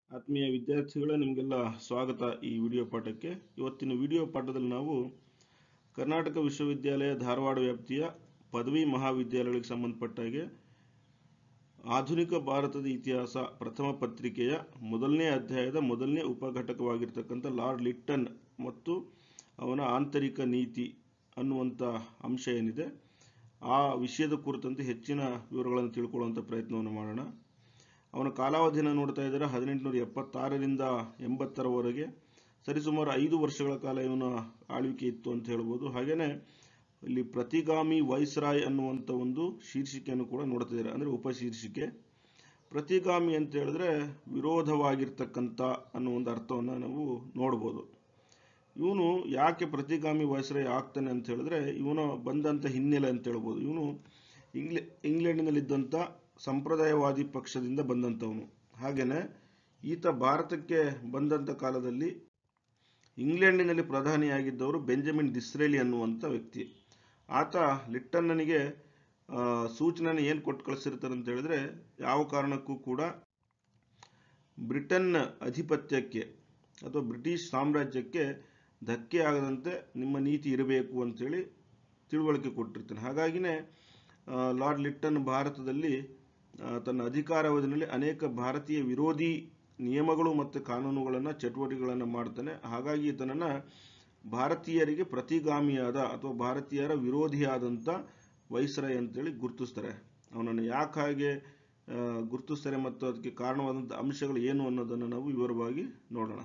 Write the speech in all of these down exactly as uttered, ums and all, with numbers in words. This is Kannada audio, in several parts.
ಆತ್ಮೀಯ ವಿದ್ಯಾರ್ಥಿಗಳೇ, ನಿಮಗೆಲ್ಲ ಸ್ವಾಗತ ಈ ವಿಡಿಯೋ ಪಾಠಕ್ಕೆ. ಇವತ್ತಿನ ವಿಡಿಯೋ ಪಾಠದಲ್ಲಿ ನಾವು ಕರ್ನಾಟಕ ವಿಶ್ವವಿದ್ಯಾಲಯ ಧಾರವಾಡ ವ್ಯಾಪ್ತಿಯ ಪದವಿ ಮಹಾವಿದ್ಯಾಲಯಗಳಿಗೆ ಸಂಬಂಧಪಟ್ಟ ಹಾಗೆ ಆಧುನಿಕ ಭಾರತದ ಇತಿಹಾಸ ಪ್ರಥಮ ಪತ್ರಿಕೆಯ ಮೊದಲನೇ ಅಧ್ಯಾಯದ ಮೊದಲನೇ ಉಪಘಟಕವಾಗಿರ್ತಕ್ಕಂಥ ಲಾರ್ಡ್ ಲಿಟ್ಟನ್ ಮತ್ತು ಅವನ ಆಂತರಿಕ ನೀತಿ ಅನ್ನುವಂಥ ಅಂಶ ಏನಿದೆ ಆ ವಿಷಯದ ಕುರಿತಂತೆ ಹೆಚ್ಚಿನ ವಿವರಗಳನ್ನು ತಿಳ್ಕೊಳ್ಳುವಂಥ ಪ್ರಯತ್ನವನ್ನು ಮಾಡೋಣ. ಅವನ ಕಾಲಾವಧಿಯನ್ನು ನೋಡ್ತಾ ಇದ್ದಾರೆ ಹದಿನೆಂಟುನೂರ ಎಪ್ಪತ್ತಾರರಿಂದ ಎಂಬತ್ತರವರೆಗೆ, ಸರಿಸುಮಾರು ಐದು ವರ್ಷಗಳ ಕಾಲ ಇವನ ಆಳ್ವಿಕೆ ಇತ್ತು ಅಂತ ಹೇಳ್ಬೋದು. ಹಾಗೆಯೇ ಇಲ್ಲಿ ಪ್ರತಿಗಾಮಿ ವೈಸ್ರಾಯ್ ಅನ್ನುವಂಥ ಒಂದು ಶೀರ್ಷಿಕೆಯನ್ನು ಕೂಡ ನೋಡ್ತಾ ಇದ್ದಾರೆ, ಅಂದರೆ ಉಪಶೀರ್ಷಿಕೆ. ಪ್ರತಿಗಾಮಿ ಅಂತ ಹೇಳಿದ್ರೆ ವಿರೋಧವಾಗಿರ್ತಕ್ಕಂಥ ಅನ್ನೋ ಒಂದು ಅರ್ಥವನ್ನು ನಾವು ನೋಡ್ಬೋದು. ಇವನು ಯಾಕೆ ಪ್ರತಿಗಾಮಿ ವೈಸ್ರಾಯ್ ಆಗ್ತಾನೆ ಅಂತ ಹೇಳಿದ್ರೆ ಇವನು ಬಂದಂಥ ಹಿನ್ನೆಲೆ ಅಂತ ಹೇಳ್ಬೋದು. ಇವನು ಇಂಗ್ಲೆ ಇಂಗ್ಲೆಂಡಿನಲ್ಲಿದ್ದಂಥ ಸಂಪ್ರದಾಯವಾದಿ ಪಕ್ಷದಿಂದ ಬಂದಂಥವನು. ಹಾಗೆಯೇ ಈತ ಭಾರತಕ್ಕೆ ಬಂದಂಥ ಕಾಲದಲ್ಲಿ ಇಂಗ್ಲೆಂಡಿನಲ್ಲಿ ಪ್ರಧಾನಿಯಾಗಿದ್ದವರು ಬೆಂಜಮಿನ್ ಡಿಸ್ರೇಲಿ ಅನ್ನುವಂಥ ವ್ಯಕ್ತಿ. ಆತ ಲಿಟ್ಟನ್ನನಿಗೆ ಸೂಚನೆಯನ್ನು ಏನು ಕೊಟ್ಟು ಕಳಿಸಿರ್ತಾರೆ ಅಂತ ಹೇಳಿದ್ರೆ, ಯಾವ ಕಾರಣಕ್ಕೂ ಕೂಡ ಬ್ರಿಟನ್ ಅಧಿಪತ್ಯಕ್ಕೆ ಅಥವಾ ಬ್ರಿಟಿಷ್ ಸಾಮ್ರಾಜ್ಯಕ್ಕೆ ಧಕ್ಕೆ ಆಗದಂತೆ ನಿಮ್ಮ ನೀತಿ ಇರಬೇಕು ಅಂತೇಳಿ ತಿಳುವಳಿಕೆ ಕೊಟ್ಟಿರ್ತಾನೆ. ಹಾಗಾಗಿನೇ ಲಾರ್ಡ್ ಲಿಟ್ಟನ್ ಭಾರತದಲ್ಲಿ ತನ್ನ ಅಧಿಕಾರಾವಧಿಯಲ್ಲಿ ಅನೇಕ ಭಾರತೀಯ ವಿರೋಧಿ ನಿಯಮಗಳು ಮತ್ತು ಕಾನೂನುಗಳನ್ನು ಚಟುವಟಿಕೆಗಳನ್ನು ಮಾಡ್ತಾನೆ. ಹಾಗಾಗಿ ಈತನನ್ನು ಭಾರತೀಯರಿಗೆ ಪ್ರತಿಗಾಮಿಯಾದ ಅಥವಾ ಭಾರತೀಯರ ವಿರೋಧಿಯಾದಂಥ ವೈಸ್ರಾಯ್ ಅಂತೇಳಿ ಗುರುತಿಸ್ತಾರೆ. ಅವನನ್ನು ಯಾಕೆ ಹಾಗೆ ಗುರುತಿಸ್ತಾರೆ ಮತ್ತು ಅದಕ್ಕೆ ಕಾರಣವಾದಂಥ ಅಂಶಗಳು ಏನು ಅನ್ನೋದನ್ನು ನಾವು ವಿವರವಾಗಿ ನೋಡೋಣ.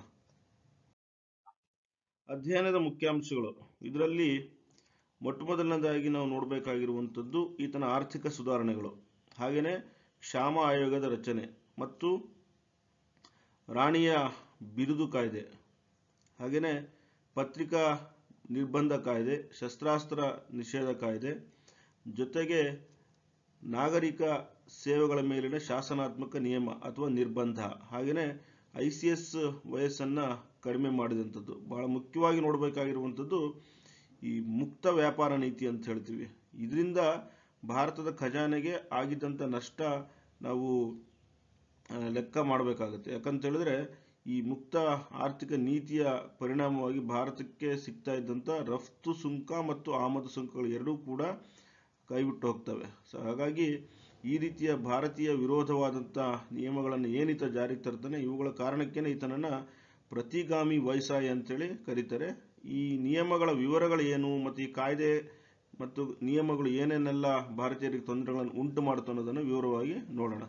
ಅಧ್ಯಯನದ ಮುಖ್ಯಾಂಶಗಳು. ಇದರಲ್ಲಿ ಮೊಟ್ಟ ಮೊದಲನೇದಾಗಿ ನಾವು ನೋಡಬೇಕಾಗಿರುವಂಥದ್ದು ಈತನ ಆರ್ಥಿಕ ಸುಧಾರಣೆಗಳು, ಹಾಗೆಯೇ ಕ್ಷಾಮ ಆಯೋಗದ ರಚನೆ ಮತ್ತು ರಾಣಿಯ ಬಿರುದು ಕಾಯ್ದೆ, ಹಾಗೆಯೇ ಪತ್ರಿಕಾ ನಿರ್ಬಂಧ ಕಾಯ್ದೆ, ಶಸ್ತ್ರಾಸ್ತ್ರ ನಿಷೇಧ ಕಾಯ್ದೆ, ಜೊತೆಗೆ ನಾಗರಿಕ ಸೇವೆಗಳ ಮೇಲಿನ ಶಾಸನಾತ್ಮಕ ನಿಯಮ ಅಥವಾ ನಿರ್ಬಂಧ, ಹಾಗೆಯೇ ಐ ಸಿ ಎಸ್ ವಯಸ್ಸನ್ನು ಕಡಿಮೆ ಮಾಡಿದಂಥದ್ದು. ಬಹಳ ಮುಖ್ಯವಾಗಿ ನೋಡಬೇಕಾಗಿರುವಂಥದ್ದು ಈ ಮುಕ್ತ ವ್ಯಾಪಾರ ನೀತಿ ಅಂತ ಹೇಳ್ತೀವಿ. ಇದರಿಂದ ಭಾರತದ ಖಜಾನೆಗೆ ಆಗಿದ್ದಂಥ ನಷ್ಟ ನಾವು ಲೆಕ್ಕ ಮಾಡಬೇಕಾಗುತ್ತೆ. ಯಾಕಂತ ಹೇಳಿದ್ರೆ ಈ ಮುಕ್ತ ಆರ್ಥಿಕ ನೀತಿಯ ಪರಿಣಾಮವಾಗಿ ಭಾರತಕ್ಕೆ ಸಿಗ್ತಾ ಇದ್ದಂಥ ರಫ್ತು ಸುಂಕ ಮತ್ತು ಆಮದು ಸುಂಕಗಳು ಎರಡೂ ಕೂಡ ಕೈಬಿಟ್ಟು ಹೋಗ್ತವೆ. ಸೊ ಹಾಗಾಗಿ ಈ ರೀತಿಯ ಭಾರತೀಯ ವಿರೋಧವಾದಂಥ ನಿಯಮಗಳನ್ನು ಏನಿತ ಜಾರಿಗೆ ತರ್ತಾನೆ, ಇವುಗಳ ಕಾರಣಕ್ಕೇನೆ ಈತನನ್ನು ಪ್ರತಿಗಾಮಿ ವೈಸ್ರಾಯ್ ಅಂತೇಳಿ ಕರೀತಾರೆ. ಈ ನಿಯಮಗಳ ವಿವರಗಳು ಏನು ಮತ್ತು ಈ ಕಾಯ್ದೆ ಮತ್ತು ನಿಯಮಗಳು ಏನೇನೆಲ್ಲ ಭಾರತೀಯರಿಗೆ ತೊಂದರೆಗಳನ್ನು ಉಂಟು ಮಾಡುತ್ತೆ ಅನ್ನೋದನ್ನು ವಿವರವಾಗಿ ನೋಡೋಣ.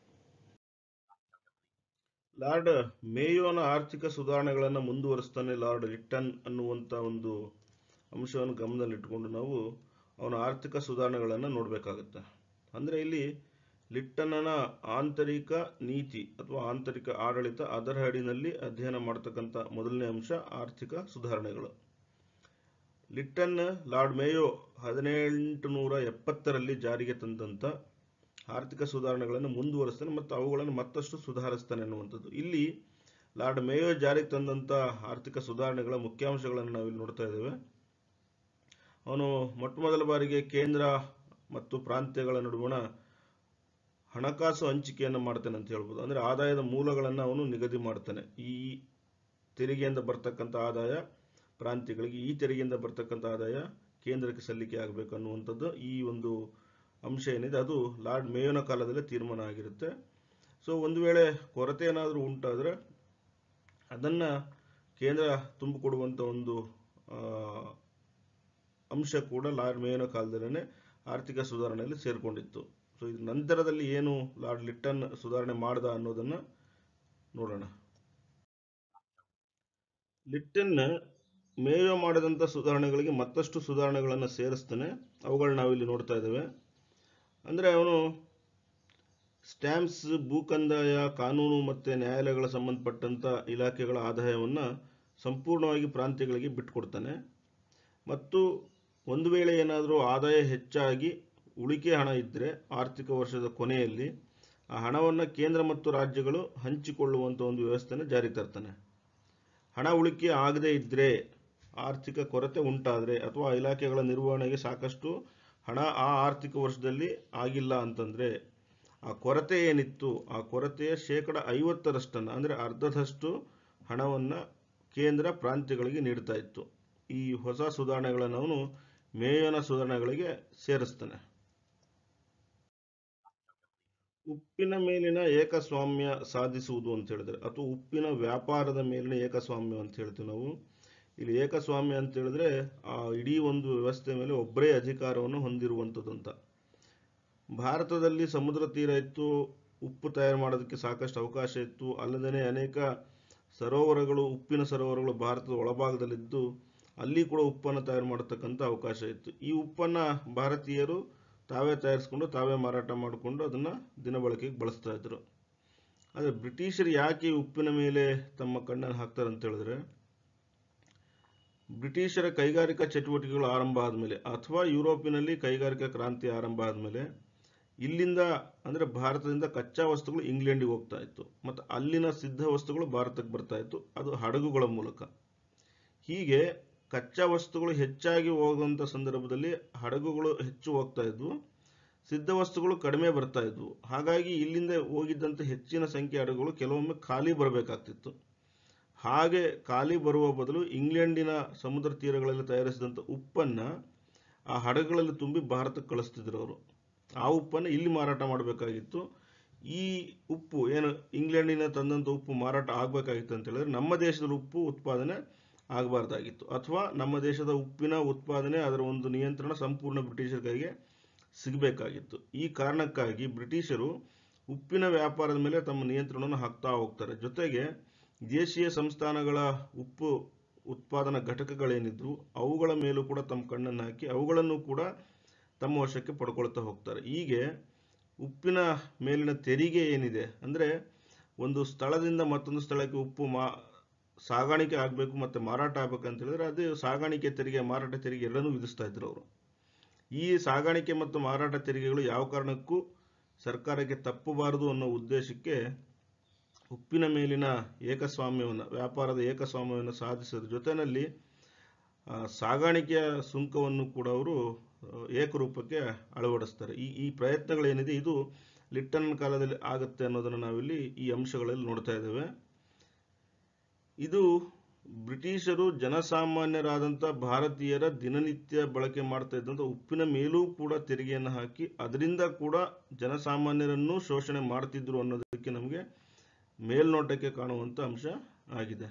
ಲಾರ್ಡ್ ಮೇಯೋನ ಆರ್ಥಿಕ ಸುಧಾರಣೆಗಳನ್ನು ಮುಂದುವರಿಸ್ತಾನೆ ಲಾರ್ಡ್ ಲಿಟ್ಟನ್ ಅನ್ನುವಂಥ ಒಂದು ಅಂಶವನ್ನು ಗಮನದಲ್ಲಿಟ್ಟುಕೊಂಡು ನಾವು ಅವನ ಆರ್ಥಿಕ ಸುಧಾರಣೆಗಳನ್ನು ನೋಡಬೇಕಾಗುತ್ತೆ. ಅಂದರೆ ಇಲ್ಲಿ ಲಿಟ್ಟನ್ನನ ಆಂತರಿಕ ನೀತಿ ಅಥವಾ ಆಂತರಿಕ ಆಡಳಿತ, ಅದರ ಅಡಿನಲ್ಲಿ ಅಧ್ಯಯನ ಮಾಡ್ತಕ್ಕಂಥ ಮೊದಲನೇ ಅಂಶ ಆರ್ಥಿಕ ಸುಧಾರಣೆಗಳು. ಲಿಟ್ಟನ್ ಲಾರ್ಡ್ ಮೇಯೋ ಹದಿನೆಂಟು ನೂರ ಎಪ್ಪತ್ತರಲ್ಲಿ ಜಾರಿಗೆ ತಂದಂಥ ಆರ್ಥಿಕ ಸುಧಾರಣೆಗಳನ್ನು ಮುಂದುವರಿಸ್ತಾನೆ ಮತ್ತು ಅವುಗಳನ್ನು ಮತ್ತಷ್ಟು ಸುಧಾರಿಸ್ತಾನೆ ಅನ್ನುವಂಥದ್ದು. ಇಲ್ಲಿ ಲಾರ್ಡ್ ಮೇಯೋ ಜಾರಿಗೆ ತಂದಂಥ ಆರ್ಥಿಕ ಸುಧಾರಣೆಗಳ ಮುಖ್ಯಾಂಶಗಳನ್ನು ನಾವಿಲ್ಲಿ ನೋಡ್ತಾ ಇದ್ದೇವೆ. ಅವನು ಮೊಟ್ಟ ಮೊದಲ ಬಾರಿಗೆ ಕೇಂದ್ರ ಮತ್ತು ಪ್ರಾಂತ್ಯಗಳ ನಡುವಣ ಹಣಕಾಸು ಹಂಚಿಕೆಯನ್ನು ಮಾಡ್ತಾನೆ ಅಂತ ಹೇಳ್ಬೋದು. ಅಂದರೆ ಆದಾಯದ ಮೂಲಗಳನ್ನು ಅವನು ನಿಗದಿ ಮಾಡ್ತಾನೆ. ಈ ತೆರಿಗೆಯಿಂದ ಬರ್ತಕ್ಕಂಥ ಆದಾಯ ಪ್ರಾಂತ್ಯಗಳಿಗೆ, ಈ ತೆರಿಗೆಯಿಂದ ಬರ್ತಕ್ಕಂಥ ಆದಾಯ ಕೇಂದ್ರಕ್ಕೆ ಸಲ್ಲಿಕೆ ಆಗಬೇಕು ಅನ್ನುವಂಥದ್ದು ಈ ಒಂದು ಅಂಶ ಏನಿದೆ ಅದು ಲಾರ್ಡ್ ಮೇಯೋನ ಕಾಲದಲ್ಲೇ ತೀರ್ಮಾನ ಆಗಿರುತ್ತೆ. ಸೊ ಒಂದು ವೇಳೆ ಕೊರತೆ ಏನಾದರೂ ಉಂಟಾದರೆ ಅದನ್ನು ಕೇಂದ್ರ ತುಂಬಿಕೊಡುವಂಥ ಒಂದು ಅಂಶ ಕೂಡ ಲಾರ್ಡ್ ಮೇಯೋನ ಕಾಲದಲ್ಲೇ ಆರ್ಥಿಕ ಸುಧಾರಣೆಯಲ್ಲಿ ಸೇರಿಕೊಂಡಿತ್ತು. ಸೊ ಇದು ನಂತರದಲ್ಲಿ ಏನು ಲಾರ್ಡ್ ಲಿಟ್ಟನ್ ಸುಧಾರಣೆ ಮಾಡ್ದ ಅನ್ನೋದನ್ನು ನೋಡೋಣ. ಲಿಟ್ಟನ್ ಮೇಯೋ ಮಾಡಿದಂಥ ಸುಧಾರಣೆಗಳಿಗೆ ಮತ್ತಷ್ಟು ಸುಧಾರಣೆಗಳನ್ನು ಸೇರಿಸ್ತಾನೆ. ಅವುಗಳನ್ನ ನಾವಿಲ್ಲಿ ನೋಡ್ತಾ ಇದ್ದೇವೆ. ಅಂದರೆ ಅವನು ಸ್ಟ್ಯಾಂಪ್ಸ್, ಭೂಕಂದಾಯ, ಕಾನೂನು ಮತ್ತು ನ್ಯಾಯಾಲಯಗಳ ಸಂಬಂಧಪಟ್ಟಂಥ ಇಲಾಖೆಗಳ ಆದಾಯವನ್ನು ಸಂಪೂರ್ಣವಾಗಿ ಪ್ರಾಂತ್ಯಗಳಿಗೆ ಬಿಟ್ಟುಕೊಡ್ತಾನೆ. ಮತ್ತು ಒಂದು ವೇಳೆ ಏನಾದರೂ ಆದಾಯ ಹೆಚ್ಚಾಗಿ ಉಳಿಕೆ ಹಣ ಇದ್ದರೆ ಆರ್ಥಿಕ ವರ್ಷದ ಕೊನೆಯಲ್ಲಿ ಆ ಹಣವನ್ನು ಕೇಂದ್ರ ಮತ್ತು ರಾಜ್ಯಗಳು ಹಂಚಿಕೊಳ್ಳುವಂಥ ಒಂದು ವ್ಯವಸ್ಥೆನ ಜಾರಿಗೆ ತರ್ತಾನೆ. ಹಣ ಉಳಿಕೆ ಆಗದೇ ಇದ್ದರೆ, ಆರ್ಥಿಕ ಕೊರತೆ ಉಂಟಾದರೆ ಅಥವಾ ಇಲಾಖೆಗಳ ನಿರ್ವಹಣೆಗೆ ಸಾಕಷ್ಟು ಹಣ ಆ ಆರ್ಥಿಕ ವರ್ಷದಲ್ಲಿ ಆಗಿಲ್ಲ ಅಂತಂದರೆ ಆ ಕೊರತೆ ಏನಿತ್ತು ಆ ಕೊರತೆಯ ಶೇಕಡ ಐವತ್ತರಷ್ಟನ್ನು ಅಂದರೆ ಅರ್ಧದಷ್ಟು ಹಣವನ್ನು ಕೇಂದ್ರ ಪ್ರಾಂತ್ಯಗಳಿಗೆ ನೀಡ್ತಾ ಇತ್ತು. ಈ ಹೊಸ ಸುಧಾರಣೆಗಳನ್ನು ಅವನು ಮೇಯನ ಸುಧಾರಣೆಗಳಿಗೆ ಸೇರಿಸ್ತಾನೆ. ಉಪ್ಪಿನ ಮೇಲಿನ ಏಕಸ್ವಾಮ್ಯ ಸಾಧಿಸುವುದು ಅಂತ ಹೇಳಿದ್ರೆ, ಅಥವಾ ಉಪ್ಪಿನ ವ್ಯಾಪಾರದ ಮೇಲಿನ ಏಕಸ್ವಾಮ್ಯ ಅಂತ ಹೇಳ್ತೀವಿ ನಾವು. ಇಲ್ಲಿ ಏಕಸ್ವಾಮ್ಯ ಅಂತ ಹೇಳಿದ್ರೆ ಆ ಇಡೀ ಒಂದು ವ್ಯವಸ್ಥೆ ಮೇಲೆ ಒಬ್ಬರೇ ಅಧಿಕಾರವನ್ನು ಹೊಂದಿರುವಂಥದ್ದು ಅಂತ. ಭಾರತದಲ್ಲಿ ಸಮುದ್ರ ತೀರ ಇತ್ತು, ಉಪ್ಪು ತಯಾರು ಮಾಡೋದಕ್ಕೆ ಸಾಕಷ್ಟು ಅವಕಾಶ ಇತ್ತು. ಅಲ್ಲದೇ ಅನೇಕ ಸರೋವರಗಳು, ಉಪ್ಪಿನ ಸರೋವರಗಳು ಭಾರತದ ಒಳಭಾಗದಲ್ಲಿದ್ದು ಅಲ್ಲಿ ಕೂಡ ಉಪ್ಪನ್ನು ತಯಾರು ಮಾಡತಕ್ಕಂಥ ಅವಕಾಶ ಇತ್ತು. ಈ ಉಪ್ಪನ್ನು ಭಾರತೀಯರು ತಾವೇ ತಯಾರಿಸ್ಕೊಂಡು ತಾವೇ ಮಾರಾಟ ಮಾಡಿಕೊಂಡು ಅದನ್ನು ದಿನಬಳಕೆಗೆ ಬಳಸ್ತಾ ಇದ್ರು. ಆದರೆ ಬ್ರಿಟಿಷರು ಯಾಕೆ ಉಪ್ಪಿನ ಮೇಲೆ ತಮ್ಮ ಕಣ್ಣನ್ನು ಹಾಕ್ತಾರೆ ಅಂತ ಹೇಳಿದ್ರೆ, ಬ್ರಿಟಿಷರ ಕೈಗಾರಿಕಾ ಚಟುವಟಿಕೆಗಳು ಆರಂಭ ಆದಮೇಲೆ ಅಥವಾ ಯುರೋಪಿನಲ್ಲಿ ಕೈಗಾರಿಕಾ ಕ್ರಾಂತಿ ಆರಂಭ ಆದಮೇಲೆ ಇಲ್ಲಿಂದ ಅಂದರೆ ಭಾರತದಿಂದ ಕಚ್ಚಾ ವಸ್ತುಗಳು ಇಂಗ್ಲೆಂಡಿಗೆ ಹೋಗ್ತಾ ಇತ್ತು ಮತ್ತು ಅಲ್ಲಿನ ಸಿದ್ಧ ವಸ್ತುಗಳು ಭಾರತಕ್ಕೆ ಬರ್ತಾ ಇತ್ತು, ಅದು ಹಡಗುಗಳ ಮೂಲಕ. ಹೀಗೆ ಕಚ್ಚಾ ವಸ್ತುಗಳು ಹೆಚ್ಚಾಗಿ ಹೋಗುವಂಥ ಸಂದರ್ಭದಲ್ಲಿ ಹಡಗುಗಳು ಹೆಚ್ಚು ಹೋಗ್ತಾ ಇದ್ವು, ಸಿದ್ಧ ವಸ್ತುಗಳು ಕಡಿಮೆ ಬರ್ತಾ ಇದ್ವು. ಹಾಗಾಗಿ ಇಲ್ಲಿಂದ ಹೋಗಿದ್ದಂಥ ಹೆಚ್ಚಿನ ಸಂಖ್ಯೆ ಹಡಗುಗಳು ಕೆಲವೊಮ್ಮೆ ಖಾಲಿ ಬರಬೇಕಾಗ್ತಿತ್ತು. ಹಾಗೆ ಖಾಲಿ ಬರುವ ಬದಲು ಇಂಗ್ಲೆಂಡಿನ ಸಮುದ್ರ ತೀರಗಳಲ್ಲಿ ತಯಾರಿಸಿದಂಥ ಉಪ್ಪನ್ನು ಆ ಹಡಗುಗಳಲ್ಲಿ ತುಂಬಿ ಭಾರತಕ್ಕೆ ಕಳಿಸ್ತಿದ್ರು ಅವರು. ಆ ಉಪ್ಪನ್ನು ಇಲ್ಲಿ ಮಾರಾಟ ಮಾಡಬೇಕಾಗಿತ್ತು. ಈ ಉಪ್ಪು ಏನು ಇಂಗ್ಲೆಂಡಿನ ತಂದಂಥ ಉಪ್ಪು ಮಾರಾಟ ಆಗಬೇಕಾಗಿತ್ತು ಅಂತ ಹೇಳಿದ್ರೆ ನಮ್ಮ ದೇಶದ ಉಪ್ಪು ಉತ್ಪಾದನೆ ಆಗಬಾರ್ದಾಗಿತ್ತು, ಅಥವಾ ನಮ್ಮ ದೇಶದ ಉಪ್ಪಿನ ಉತ್ಪಾದನೆ ಅದರ ಒಂದು ನಿಯಂತ್ರಣ ಸಂಪೂರ್ಣ ಬ್ರಿಟಿಷರ ಕೈಗೆ ಸಿಗಬೇಕಾಗಿತ್ತು. ಈ ಕಾರಣಕ್ಕಾಗಿ ಬ್ರಿಟಿಷರು ಉಪ್ಪಿನ ವ್ಯಾಪಾರದ ಮೇಲೆ ತಮ್ಮ ನಿಯಂತ್ರಣವನ್ನು ಹಾಕ್ತಾ ಹೋಗ್ತಾರೆ. ಜೊತೆಗೆ ದೇಶೀಯ ಸಂಸ್ಥಾನಗಳ ಉಪ್ಪು ಉತ್ಪಾದನಾ ಘಟಕಗಳೇನಿದ್ರು ಅವುಗಳ ಮೇಲೂ ಕೂಡ ತಮ್ಮ ಕಣ್ಣನ್ನು ಹಾಕಿ ಅವುಗಳನ್ನು ಕೂಡ ತಮ್ಮ ವಶಕ್ಕೆ ಪಡ್ಕೊಳ್ತಾ ಹೋಗ್ತಾರೆ. ಹೀಗೆ ಉಪ್ಪಿನ ಮೇಲಿನ ತೆರಿಗೆ ಏನಿದೆ ಅಂದರೆ, ಒಂದು ಸ್ಥಳದಿಂದ ಮತ್ತೊಂದು ಸ್ಥಳಕ್ಕೆ ಉಪ್ಪು ಮಾ ಸಾಗಾಣಿಕೆ ಆಗಬೇಕು ಮತ್ತು ಮಾರಾಟ ಆಗಬೇಕಂತ ಹೇಳಿದ್ರೆ ಅದು ಸಾಗಾಣಿಕೆ ತೆರಿಗೆ, ಮಾರಾಟ ತೆರಿಗೆ ಎರಡನ್ನೂ ವಿಧಿಸ್ತಾ ಇದ್ರು ಅವರು. ಈ ಸಾಗಾಣಿಕೆ ಮತ್ತು ಮಾರಾಟ ತೆರಿಗೆಗಳು ಯಾವ ಕಾರಣಕ್ಕೂ ಸರ್ಕಾರಕ್ಕೆ ತಪ್ಪಬಾರದು ಅನ್ನೋ ಉದ್ದೇಶಕ್ಕೆ ಉಪ್ಪಿನ ಮೇಲಿನ ಏಕಸ್ವಾಮ್ಯವನ್ನು, ವ್ಯಾಪಾರದ ಏಕಸ್ವಾಮ್ಯವನ್ನು ಸಾಧಿಸೋದ್ರ ಜೊತೆಯಲ್ಲಿ ಸಾಗಾಣಿಕೆಯ ಸುಂಕವನ್ನು ಕೂಡ ಅವರು ಏಕರೂಪಕ್ಕೆ ಅಳವಡಿಸ್ತಾರೆ. ಈ ಈ ಪ್ರಯತ್ನಗಳೇನಿದೆ ಇದು ಲಿಟ್ಟನ್ ಕಾಲದಲ್ಲಿ ಆಗುತ್ತೆ ಅನ್ನೋದನ್ನು ನಾವಿಲ್ಲಿ ಈ ಅಂಶಗಳಲ್ಲಿ ನೋಡ್ತಾ ಇದ್ದೇವೆ. ಇದು ಬ್ರಿಟಿಷರು ಜನಸಾಮಾನ್ಯರಾದಂಥ ಭಾರತೀಯರ ದಿನನಿತ್ಯ ಬಳಕೆ ಮಾಡ್ತಾ ಇದ್ದಂಥ ಉಪ್ಪಿನ ಮೇಲೂ ಕೂಡ ತೆರಿಗೆಯನ್ನು ಹಾಕಿ ಅದರಿಂದ ಕೂಡ ಜನಸಾಮಾನ್ಯರನ್ನು ಶೋಷಣೆ ಮಾಡ್ತಿದ್ರು ಅನ್ನೋದಕ್ಕೆ ನಮಗೆ ಮೇಲ್ನೋಟಕ್ಕೆ ಕಾಣುವಂಥ ಅಂಶ ಆಗಿದೆ.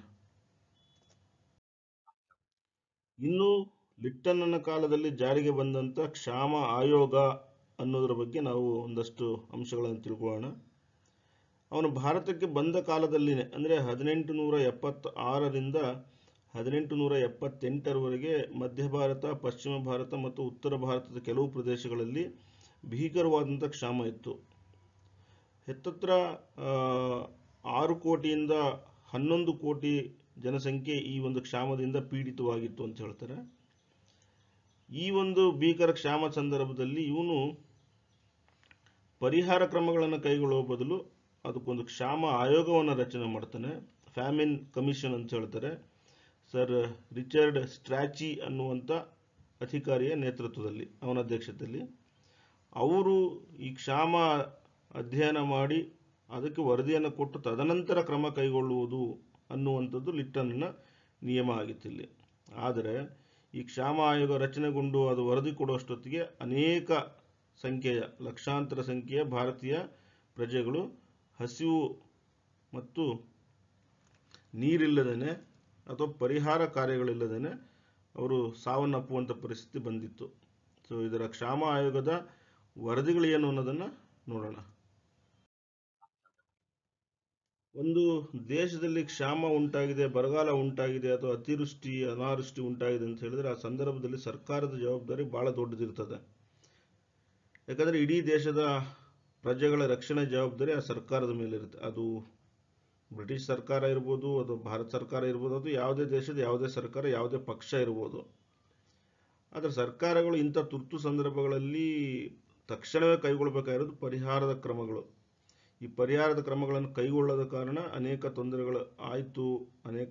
ಇನ್ನು ಲಿಟ್ಟನ್ನ ಕಾಲದಲ್ಲಿ ಜಾರಿಗೆ ಬಂದಂಥ ಕ್ಷಾಮ ಆಯೋಗ ಅನ್ನೋದರ ಬಗ್ಗೆ ನಾವು ಒಂದಷ್ಟು ಅಂಶಗಳನ್ನು ತಿಳ್ಕೊಳ್ಳೋಣ. ಅವನು ಭಾರತಕ್ಕೆ ಬಂದ ಕಾಲದಲ್ಲಿನೇ ಅಂದರೆ ಹದಿನೆಂಟು ನೂರ ಎಪ್ಪತ್ತ ಆರರಿಂದ ಹದಿನೆಂಟು ನೂರ ಎಪ್ಪತ್ತೆಂಟರವರೆಗೆ ಮಧ್ಯ ಭಾರತ, ಪಶ್ಚಿಮ ಭಾರತ ಮತ್ತು ಉತ್ತರ ಭಾರತದ ಕೆಲವು ಪ್ರದೇಶಗಳಲ್ಲಿ ಭೀಕರವಾದಂಥ ಕ್ಷಾಮ ಇತ್ತು. ಹತ್ತತ್ರ ಆರು ಕೋಟಿಯಿಂದ ಹನ್ನೊಂದು ಕೋಟಿ ಜನಸಂಖ್ಯೆ ಈ ಒಂದು ಕ್ಷಾಮದಿಂದ ಪೀಡಿತವಾಗಿತ್ತು ಅಂತ ಹೇಳ್ತಾರೆ. ಈ ಒಂದು ಭೀಕರ ಕ್ಷಾಮ ಸಂದರ್ಭದಲ್ಲಿ ಇವನು ಪರಿಹಾರ ಕ್ರಮಗಳನ್ನು ಕೈಗೊಳ್ಳುವ ಬದಲು ಅದಕ್ಕೊಂದು ಕ್ಷಾಮ ಆಯೋಗವನ್ನು ರಚನೆ ಮಾಡ್ತಾನೆ. ಫ್ಯಾಮಿನ್ ಕಮಿಷನ್ ಅಂತ ಹೇಳ್ತಾರೆ. ಸರ್ ರಿಚರ್ಡ್ ಸ್ಟ್ರಾಚಿ ಅನ್ನುವಂಥ ಅಧಿಕಾರಿಯ ನೇತೃತ್ವದಲ್ಲಿ, ಅವನ ಅಧ್ಯಕ್ಷತೆಯಲ್ಲಿ ಅವರು ಈ ಕ್ಷಾಮ ಅಧ್ಯಯನ ಮಾಡಿ ಅದಕ್ಕೆ ವರದಿಯನ್ನು ಕೊಟ್ಟು ತದನಂತರ ಕ್ರಮ ಕೈಗೊಳ್ಳುವುದು ಅನ್ನುವಂಥದ್ದು ಲಿಟ್ಟನ್ನ ನಿಯಮ ಆಗಿತ್ತಿಲ್ಲಿ. ಆದರೆ ಈ ಕ್ಷಾಮ ಆಯೋಗ ರಚನೆಗೊಂಡು ಅದು ವರದಿ ಕೊಡುವಷ್ಟೊತ್ತಿಗೆ ಅನೇಕ ಸಂಖ್ಯೆಯ, ಲಕ್ಷಾಂತರ ಸಂಖ್ಯೆಯ ಭಾರತೀಯ ಪ್ರಜೆಗಳು ಹಸಿವು ಮತ್ತು ನೀರಿಲ್ಲದೇ ಅಥವಾ ಪರಿಹಾರ ಕಾರ್ಯಗಳಿಲ್ಲದೇ ಅವರು ಸಾವನ್ನಪ್ಪುವಂಥ ಪರಿಸ್ಥಿತಿ ಬಂದಿತ್ತು. ಸೊ ಇದರ ಕ್ಷಾಮ ಆಯೋಗದ ವರದಿಗಳು ಏನು ಅನ್ನೋದನ್ನು ನೋಡೋಣ. ಒಂದು ದೇಶದಲ್ಲಿ ಕ್ಷಾಮ ಉಂಟಾಗಿದೆ, ಬರಗಾಲ ಉಂಟಾಗಿದೆ ಅಥವಾ ಅತಿವೃಷ್ಟಿ ಅನಾವೃಷ್ಟಿ ಉಂಟಾಗಿದೆ ಅಂತ ಹೇಳಿದ್ರೆ ಆ ಸಂದರ್ಭದಲ್ಲಿ ಸರ್ಕಾರದ ಜವಾಬ್ದಾರಿ ಭಾಳ ದೊಡ್ಡದಿರ್ತದೆ. ಯಾಕಂದರೆ ಇಡೀ ದೇಶದ ಪ್ರಜೆಗಳ ರಕ್ಷಣೆ ಜವಾಬ್ದಾರಿ ಆ ಸರ್ಕಾರದ ಮೇಲೆ ಇರುತ್ತೆ. ಅದು ಬ್ರಿಟಿಷ್ ಸರ್ಕಾರ ಇರ್ಬೋದು, ಅದು ಭಾರತ ಸರ್ಕಾರ ಇರ್ಬೋದು, ಅದು ಯಾವುದೇ ದೇಶದ ಯಾವುದೇ ಸರ್ಕಾರ, ಯಾವುದೇ ಪಕ್ಷ ಇರ್ಬೋದು. ಆದರೆ ಸರ್ಕಾರಗಳು ಇಂಥ ತುರ್ತು ಸಂದರ್ಭಗಳಲ್ಲಿ ತಕ್ಷಣವೇ ಕೈಗೊಳ್ಳಬೇಕಾಗಿರೋದು ಪರಿಹಾರದ ಕ್ರಮಗಳು. ಈ ಪರಿಹಾರದ ಕ್ರಮಗಳನ್ನು ಕೈಗೊಳ್ಳದ ಕಾರಣ ಅನೇಕ ತೊಂದರೆಗಳು ಆಯಿತು. ಅನೇಕ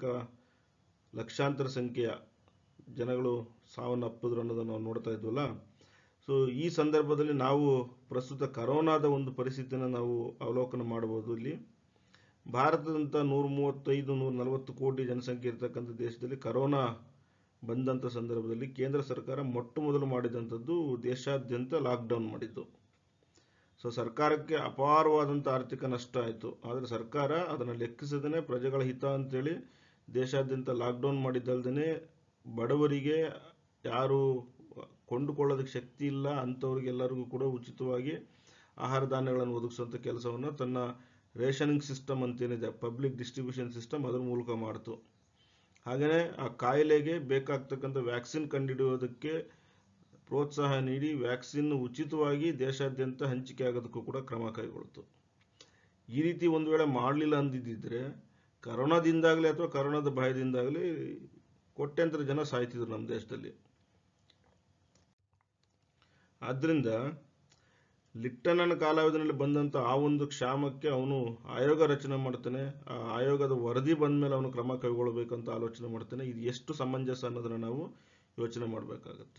ಲಕ್ಷಾಂತರ ಸಂಖ್ಯೆಯ ಜನಗಳು ಸಾವನ್ನಪ್ಪಿದ್ರು ಅನ್ನೋದನ್ನು ನಾವು ನೋಡ್ತಾ ಇದ್ವಲ್ಲ. ಸೊ ಈ ಸಂದರ್ಭದಲ್ಲಿ ನಾವು ಪ್ರಸ್ತುತ ಕರೋನಾದ ಒಂದು ಪರಿಸ್ಥಿತಿಯನ್ನು ನಾವು ಅವಲೋಕನ ಮಾಡಬಹುದು. ಇಲ್ಲಿ ಭಾರತದಂಥ ನೂರ ಮೂವತ್ತೈದು ನೂರ ನಲವತ್ತು ಕೋಟಿ ಜನಸಂಖ್ಯೆ ಇರತಕ್ಕಂಥ ದೇಶದಲ್ಲಿ ಕರೋನಾ ಬಂದಂಥ ಸಂದರ್ಭದಲ್ಲಿ ಕೇಂದ್ರ ಸರ್ಕಾರ ಮೊಟ್ಟ ಮೊದಲು ಮಾಡಿದಂಥದ್ದು ದೇಶಾದ್ಯಂತ ಲಾಕ್ಡೌನ್ ಮಾಡಿದ್ದು. ಸೊ ಸರ್ಕಾರಕ್ಕೆ ಅಪಾರವಾದಂಥ ಆರ್ಥಿಕ ನಷ್ಟ ಆಯಿತು. ಆದರೆ ಸರ್ಕಾರ ಅದನ್ನು ಲೆಕ್ಕಿಸದೇ ಪ್ರಜೆಗಳ ಹಿತ ಅಂತೇಳಿ ದೇಶಾದ್ಯಂತ ಲಾಕ್ಡೌನ್ ಮಾಡಿದ್ದಲ್ದೇ ಬಡವರಿಗೆ, ಯಾರು ಕೊಂಡುಕೊಳ್ಳೋದಕ್ಕೆ ಶಕ್ತಿ ಇಲ್ಲ ಅಂಥವ್ರಿಗೆಲ್ಲರಿಗೂ ಕೂಡ ಉಚಿತವಾಗಿ ಆಹಾರ ಧಾನ್ಯಗಳನ್ನು ಒದಗಿಸುವಂಥ ಕೆಲಸವನ್ನು ತನ್ನ ರೇಷನಿಂಗ್ ಸಿಸ್ಟಮ್ ಅಂತೇನಿದೆ, ಪಬ್ಲಿಕ್ ಡಿಸ್ಟ್ರಿಬ್ಯೂಷನ್ ಸಿಸ್ಟಮ್, ಅದರ ಮೂಲಕ ಮಾಡ್ತು. ಹಾಗೆಯೇ ಆ ಕಾಯಿಲೆಗೆ ಬೇಕಾಗ್ತಕ್ಕಂಥ ವ್ಯಾಕ್ಸಿನ್ ಕಂಡುಹಿಡಿಯೋದಕ್ಕೆ ಪ್ರೋತ್ಸಾಹ ನೀಡಿ ವ್ಯಾಕ್ಸಿನ್ ಉಚಿತವಾಗಿ ದೇಶಾದ್ಯಂತ ಹಂಚಿಕೆ ಆಗೋದಕ್ಕೂ ಕೂಡ ಕ್ರಮ ಕೈಗೊಳ್ತು. ಈ ರೀತಿ ಒಂದು ವೇಳೆ ಮಾಡಲಿಲ್ಲ ಅಂದಿದ್ದರೆ ಕರೋನಾದಿಂದಾಗಲಿ ಅಥವಾ ಕರೋನಾದ ಭಯದಿಂದಾಗಲಿ ಕೋಟ್ಯಾಂತರ ಜನ ಸಾಯ್ತಿದ್ರು ನಮ್ಮ ದೇಶದಲ್ಲಿ. ಆದ್ದರಿಂದ ಲಿಟ್ಟನನ ಕಾಲಾವಧಿಯಲ್ಲಿ ಬಂದಂಥ ಆ ಒಂದು ಕ್ಷಾಮಕ್ಕೆ ಅವನು ಆಯೋಗ ರಚನೆ ಮಾಡ್ತಾನೆ. ಆ ಆಯೋಗದ ವರದಿ ಬಂದ ಮೇಲೆ ಅವನು ಕ್ರಮ ಕೈಗೊಳ್ಳಬೇಕಂತ ಆಲೋಚನೆ ಮಾಡ್ತಾನೆ. ಇದು ಎಷ್ಟು ಸಮಂಜಸ ಅನ್ನೋದನ್ನು ನಾವು ಯೋಚನೆ ಮಾಡಬೇಕಾಗತ್ತೆ.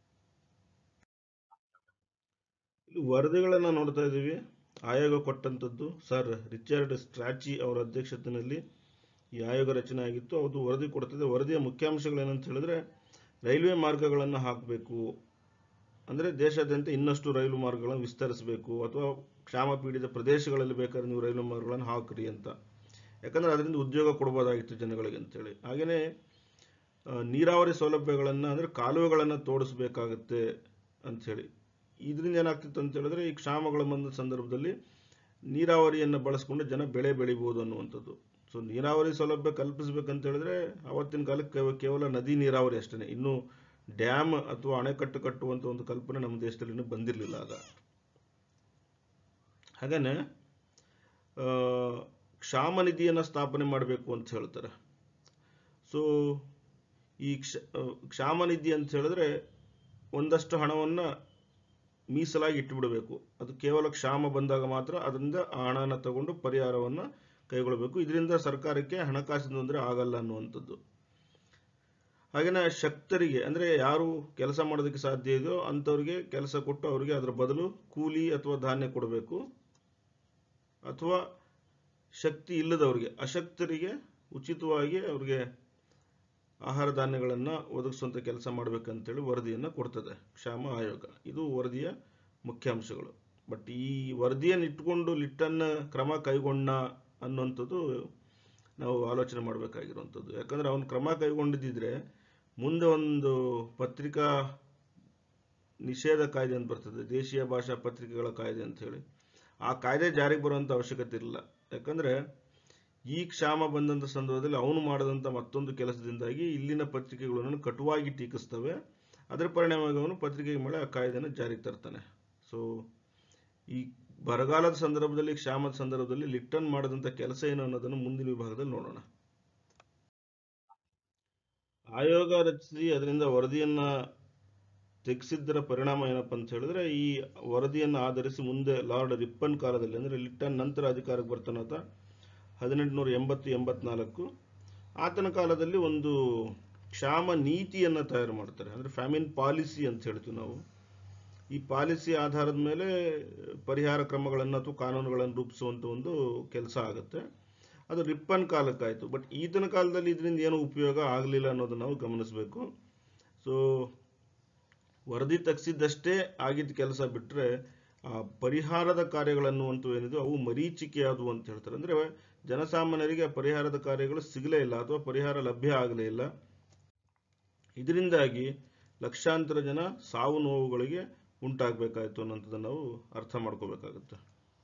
ಇಲ್ಲಿ ವರದಿಗಳನ್ನು ನೋಡ್ತಾ ಇದ್ದೀವಿ. ಆಯೋಗ ಕೊಟ್ಟಂಥದ್ದು ಸರ್ ರಿಚರ್ಡ್ ಸ್ಟ್ರಾಚಿ ಅವರ ಅಧ್ಯಕ್ಷತೆಯಲ್ಲಿ ಈ ಆಯೋಗ ರಚನೆ ಆಗಿತ್ತು. ಅದು ವರದಿ ಕೊಡ್ತದೆ. ವರದಿಯ ಮುಖ್ಯಾಂಶಗಳೇನಂತ ಹೇಳಿದ್ರೆ, ರೈಲ್ವೆ ಮಾರ್ಗಗಳನ್ನು ಹಾಕಬೇಕು, ಅಂದರೆ ದೇಶಾದ್ಯಂತ ಇನ್ನಷ್ಟು ರೈಲು ಮಾರ್ಗಗಳನ್ನು ವಿಸ್ತರಿಸಬೇಕು, ಅಥವಾ ಕ್ಷಾಮ ಪೀಡಿತ ಪ್ರದೇಶಗಳಲ್ಲಿ ಬೇಕಾದ್ರೆ ನೀವು ರೈಲು ಮಾರ್ಗಗಳನ್ನು ಹಾಕ್ರಿ ಅಂತ. ಯಾಕಂದರೆ ಅದರಿಂದ ಉದ್ಯೋಗ ಕೊಡ್ಬೋದಾಗಿತ್ತು ಜನಗಳಿಗೆ ಅಂತೇಳಿ. ಹಾಗೆಯೇ ನೀರಾವರಿ ಸೌಲಭ್ಯಗಳನ್ನು, ಅಂದರೆ ಕಾಲುವೆಗಳನ್ನು ತೋಡಿಸ್ಬೇಕಾಗತ್ತೆ ಅಂಥೇಳಿ. ಇದರಿಂದ ಏನಾಗ್ತಿತ್ತು ಅಂತ ಹೇಳಿದ್ರೆ, ಈ ಕ್ಷಾಮಗಳು ಬಂದ ಸಂದರ್ಭದಲ್ಲಿ ನೀರಾವರಿಯನ್ನು ಬಳಸ್ಕೊಂಡು ಜನ ಬೆಳೆ ಬೆಳಿಬೋದು ಅನ್ನುವಂಥದ್ದು. ಸೊ ನೀರಾವರಿ ಸೌಲಭ್ಯ ಕಲ್ಪಿಸ್ಬೇಕಂತ ಹೇಳಿದ್ರೆ ಅವತ್ತಿನ ಕಾಲಕ್ಕೆ ಕೇವಲ ನದಿ ನೀರಾವರಿ ಅಷ್ಟೇ, ಇನ್ನು ಡ್ಯಾಮ್ ಅಥವಾ ಅಣೆಕಟ್ಟು ಕಟ್ಟುವಂಥ ಒಂದು ಕಲ್ಪನೆ ನಮ್ಮ ದೇಶದಲ್ಲಿ ಇನ್ನೂ ಬಂದಿರಲಿಲ್ಲ ಆಗ. ಹಾಗೇನೆ ಕ್ಷಾಮ ನಿಧಿಯನ್ನು ಸ್ಥಾಪನೆ ಮಾಡಬೇಕು ಅಂತ ಹೇಳ್ತಾರೆ. ಸೊ ಈ ಕ್ಷ ಕ್ಷಾಮ ನಿಧಿ ಅಂತ ಹೇಳಿದ್ರೆ ಒಂದಷ್ಟು ಹಣವನ್ನು ಮೀಸಲಾಗಿ ಇಟ್ಟುಬಿಡಬೇಕು. ಅದು ಕೇವಲ ಕ್ಷಾಮ ಬಂದಾಗ ಮಾತ್ರ ಅದರಿಂದ ಆ ಹಣನ ತಗೊಂಡು ಪರಿಹಾರವನ್ನು ಕೈಗೊಳ್ಳಬೇಕು. ಇದರಿಂದ ಸರ್ಕಾರಕ್ಕೆ ಹಣಕಾಸಿನ ತೊಂದರೆ ಆಗಲ್ಲ ಅನ್ನುವಂಥದ್ದು. ಹಾಗೆಯೇ ಶಕ್ತರಿಗೆ, ಅಂದರೆ ಯಾರು ಕೆಲಸ ಮಾಡೋದಕ್ಕೆ ಸಾಧ್ಯ ಇದೆಯೋ ಅಂಥವ್ರಿಗೆ ಕೆಲಸ ಕೊಟ್ಟು ಅವರಿಗೆ ಅದರ ಬದಲು ಕೂಲಿ ಅಥವಾ ಧಾನ್ಯ ಕೊಡಬೇಕು. ಅಥವಾ ಶಕ್ತಿ ಇಲ್ಲದವರಿಗೆ, ಅಶಕ್ತರಿಗೆ ಉಚಿತವಾಗಿ ಅವರಿಗೆ ಆಹಾರ ಧಾನ್ಯಗಳನ್ನು ಒದಗಿಸುವಂಥ ಕೆಲಸ ಮಾಡಬೇಕಂತೇಳಿ ವರದಿಯನ್ನು ಕೊಡ್ತದೆ ಕ್ಷಾಮ ಆಯೋಗ. ಇದು ವರದಿಯ ಮುಖ್ಯಾಂಶಗಳು. ಬಟ್ ಈ ವರದಿಯನ್ನು ಇಟ್ಕೊಂಡು ಲಿಟ್ಟನ್ ಕ್ರಮ ಕೈಗೊಂಡ ಅನ್ನುವಂಥದ್ದು ನಾವು ಆಲೋಚನೆ ಮಾಡಬೇಕಾಗಿರುವಂಥದ್ದು. ಯಾಕಂದರೆ ಅವನು ಕ್ರಮ ಕೈಗೊಂಡಿದ್ದರೆ ಮುಂದೆ ಒಂದು ಪತ್ರಿಕಾ ನಿಷೇಧ ಕಾಯ್ದೆ ಅಂತ ಬರ್ತದೆ, ದೇಶೀಯ ಭಾಷಾ ಪತ್ರಿಕೆಗಳ ಕಾಯ್ದೆ ಅಂತ ಹೇಳಿ. ಆ ಕಾಯ್ದೆ ಜಾರಿಗೆ ಬರುವಂಥ ಅವಶ್ಯಕತೆ ಇಲ್ಲ. ಯಾಕಂದರೆ ಈ ಕ್ಷಾಮ ಬಂದಂಥ ಸಂದರ್ಭದಲ್ಲಿ ಅವನು ಮಾಡಿದಂಥ ಮತ್ತೊಂದು ಕೆಲಸದಿಂದಾಗಿ ಇಲ್ಲಿನ ಪತ್ರಿಕೆಗಳನ್ನು ಕಟುವಾಗಿ ಟೀಕಿಸ್ತವೆ. ಅದರ ಪರಿಣಾಮವಾಗಿ ಅವನು ಪತ್ರಿಕೆಗೆ ಮೇಲೆ ಆ ಕಾಯ್ದೆಯನ್ನು ಜಾರಿಗೆ ತರ್ತಾನೆ. ಸೊ ಈ ಬರಗಾಲದ ಸಂದರ್ಭದಲ್ಲಿ, ಕ್ಷಾಮದ ಸಂದರ್ಭದಲ್ಲಿ ಲಿಟ್ಟನ್ ಮಾಡಿದಂಥ ಕೆಲಸ ಏನು ಅನ್ನೋದನ್ನು ಮುಂದಿನ ವಿಭಾಗದಲ್ಲಿ ನೋಡೋಣ. ಆಯೋಗ ರಚಿಸಿ ಅದರಿಂದ ವರದಿಯನ್ನು ತೆಗೆಸಿದ್ದರ ಪರಿಣಾಮ ಏನಪ್ಪ ಅಂತ ಹೇಳಿದ್ರೆ, ಈ ವರದಿಯನ್ನು ಆಧರಿಸಿ ಮುಂದೆ ಲಾರ್ಡ್ ರಿಪ್ಪನ್ ಕಾಲದಲ್ಲಿ, ಅಂದರೆ ಲಿಟ್ಟನ್ ನಂತರ ಅಧಿಕಾರಕ್ಕೆ ಬರ್ತಾನಾತ ಹದಿನೆಂಟುನೂರ ಎಂಬತ್ತು ಎಂಬತ್ನಾಲ್ಕು, ಆತನ ಕಾಲದಲ್ಲಿ ಒಂದು ಕ್ಷಾಮ ನೀತಿಯನ್ನು ತಯಾರು ಮಾಡ್ತಾರೆ. ಅಂದರೆ ಫ್ಯಾಮಿನ್ ಪಾಲಿಸಿ ಅಂತ ಹೇಳ್ತೀವಿ ನಾವು. ಈ ಪಾಲಿಸಿ ಆಧಾರದ ಮೇಲೆ ಪರಿಹಾರ ಕ್ರಮಗಳನ್ನು ಅಥವಾ ಕಾನೂನುಗಳನ್ನು ರೂಪಿಸುವಂಥ ಒಂದು ಕೆಲಸ ಆಗುತ್ತೆ. ಅದು ರಿಪ್ಪನ್ ಕಾಲಕ್ಕಾಯಿತು. ಬಟ್ ಈತನ ಕಾಲದಲ್ಲಿ ಇದರಿಂದ ಏನು ಉಪಯೋಗ ಆಗಲಿಲ್ಲ ಅನ್ನೋದನ್ನು ನಾವು ಗಮನಿಸಬೇಕು. ಸೊ ವರದಿ ತೆಗೆಸಿದ್ದಷ್ಟೇ ಆಗಿದ್ದ ಕೆಲಸ ಬಿಟ್ಟರೆ ಆ ಪರಿಹಾರದ ಕಾರ್ಯಗಳನ್ನುವಂಥವು ಏನಿದೆ ಅವು ಮರೀಚಿಕೆಯಾದವು ಅಂತ ಹೇಳ್ತಾರೆ. ಅಂದರೆ ಜನಸಾಮಾನ್ಯರಿಗೆ ಪರಿಹಾರದ ಕಾರ್ಯಗಳು ಸಿಗಲೇ ಇಲ್ಲ ಅಥವಾ ಪರಿಹಾರ ಲಭ್ಯ ಆಗಲೇ ಇಲ್ಲ. ಇದರಿಂದಾಗಿ ಲಕ್ಷಾಂತರ ಜನ ಸಾವು ನೋವುಗಳಿಗೆ ಉಂಟಾಗಬೇಕಾಯಿತು ಅನ್ನೋಂಥದ್ದನ್ನು ನಾವು ಅರ್ಥ ಮಾಡ್ಕೋಬೇಕಾಗುತ್ತೆ.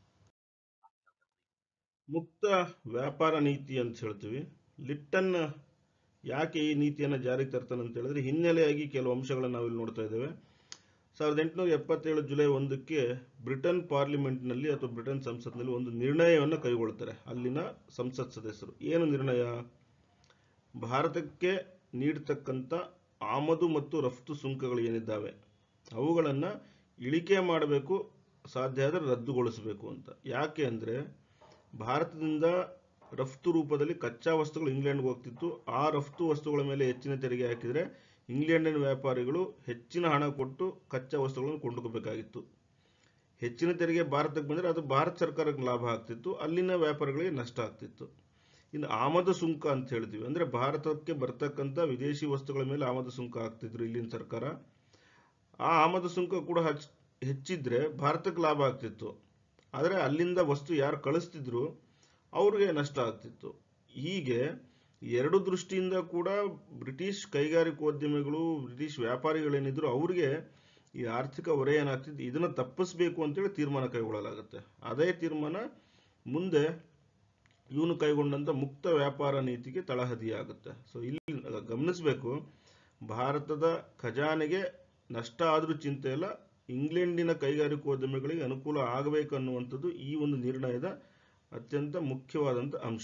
ಮುಕ್ತ ವ್ಯಾಪಾರ ನೀತಿ ಅಂತ ಹೇಳ್ತೀವಿ. ಲಿಟ್ಟನ್ ಯಾಕೆ ಈ ನೀತಿಯನ್ನು ಜಾರಿಗೆ ತರ್ತಾನೆ ಅಂತ ಹೇಳಿದ್ರೆ, ಹಿನ್ನೆಲೆಯಾಗಿ ಕೆಲವು ಅಂಶಗಳನ್ನು ನಾವಿಲ್ಲಿ ನೋಡ್ತಾ ಇದ್ದೇವೆ. ಸಾವಿರದ ಎಂಟುನೂರ ಎಪ್ಪತ್ತೇಳು ಜುಲೈ ಒಂದಕ್ಕೆ ಬ್ರಿಟನ್ ಪಾರ್ಲಿಮೆಂಟ್ನಲ್ಲಿ ಅಥವಾ ಬ್ರಿಟನ್ ಸಂಸತ್ನಲ್ಲಿ ಒಂದು ನಿರ್ಣಯವನ್ನು ಕೈಗೊಳ್ತಾರೆ ಅಲ್ಲಿನ ಸಂಸತ್ ಸದಸ್ಯರು. ಏನು ನಿರ್ಣಯ? ಭಾರತಕ್ಕೆ ನೀಡತಕ್ಕಂಥ ಆಮದು ಮತ್ತು ರಫ್ತು ಸುಂಕಗಳು ಏನಿದ್ದಾವೆ ಅವುಗಳನ್ನು ಇಳಿಕೆ ಮಾಡಬೇಕು, ಸಾಧ್ಯ ಆದರೆ ರದ್ದುಗೊಳಿಸಬೇಕು ಅಂತ. ಯಾಕೆ ಅಂದರೆ ಭಾರತದಿಂದ ರಫ್ತು ರೂಪದಲ್ಲಿ ಕಚ್ಚಾ ವಸ್ತುಗಳು ಇಂಗ್ಲೆಂಡ್ಗೆ ಹೋಗ್ತಿತ್ತು. ಆ ರಫ್ತು ವಸ್ತುಗಳ ಮೇಲೆ ಹೆಚ್ಚಿನ ತೆರಿಗೆ ಹಾಕಿದರೆ ಇಂಗ್ಲೆಂಡಿನ ವ್ಯಾಪಾರಿಗಳು ಹೆಚ್ಚಿನ ಹಣ ಕೊಟ್ಟು ಕಚ್ಚಾ ವಸ್ತುಗಳನ್ನು ಕೊಂಡುಕೋಬೇಕಾಗಿತ್ತು. ಹೆಚ್ಚಿನ ತೆರಿಗೆ ಭಾರತಕ್ಕೆ ಬಂದರೆ ಅದು ಭಾರತ ಸರ್ಕಾರಕ್ಕೆ ಲಾಭ ಆಗ್ತಿತ್ತು, ಅಲ್ಲಿನ ವ್ಯಾಪಾರಿಗಳಿಗೆ ನಷ್ಟ ಆಗ್ತಿತ್ತು. ಇನ್ನು ಆಮದು ಸುಂಕ ಅಂತ ಹೇಳ್ತೀವಿ, ಅಂದರೆ ಭಾರತಕ್ಕೆ ಬರ್ತಕ್ಕಂಥ ವಿದೇಶಿ ವಸ್ತುಗಳ ಮೇಲೆ ಆಮದು ಸುಂಕ ಹಾಕ್ತಿದ್ರು ಇಲ್ಲಿನ ಸರ್ಕಾರ. ಆ ಆಮದು ಸುಂಕ ಕೂಡ ಹಚ್ ಹೆಚ್ಚಿದ್ರೆ ಭಾರತಕ್ಕೆ ಲಾಭ ಆಗ್ತಿತ್ತು, ಆದರೆ ಅಲ್ಲಿಂದ ವಸ್ತು ಯಾರು ಕಳಿಸ್ತಿದ್ರು ಅವ್ರಿಗೆ ನಷ್ಟ ಆಗ್ತಿತ್ತು. ಹೀಗೆ ಎರಡು ದೃಷ್ಟಿಯಿಂದ ಕೂಡ ಬ್ರಿಟಿಷ್ ಕೈಗಾರಿಕೋದ್ಯಮಿಗಳು, ಬ್ರಿಟಿಷ್ ವ್ಯಾಪಾರಿಗಳೇನಿದ್ರು ಅವ್ರಿಗೆ ಈ ಆರ್ಥಿಕ ಹೊರೆ ಏನಾಗ್ತಿತ್ತು, ಇದನ್ನು ತಪ್ಪಿಸ್ಬೇಕು ಅಂತೇಳಿ ತೀರ್ಮಾನ ಕೈಗೊಳ್ಳಲಾಗುತ್ತೆ. ಅದೇ ತೀರ್ಮಾನ ಮುಂದೆ ಇವನು ಕೈಗೊಂಡಂಥ ಮುಕ್ತ ವ್ಯಾಪಾರ ನೀತಿಗೆ ತಳಹದಿಯಾಗುತ್ತೆ. ಸೊ ಇಲ್ಲಿ ಗಮನಿಸಬೇಕು, ಭಾರತದ ಖಜಾನೆಗೆ ನಷ್ಟ ಆದರೂ ಚಿಂತೆ ಇಲ್ಲ, ಇಂಗ್ಲೆಂಡಿನ ಕೈಗಾರಿಕೋದ್ಯಮಿಗಳಿಗೆ ಅನುಕೂಲ ಆಗಬೇಕು ಅನ್ನುವಂಥದ್ದು ಈ ಒಂದು ನಿರ್ಣಯದ ಅತ್ಯಂತ ಮುಖ್ಯವಾದಂಥ ಅಂಶ.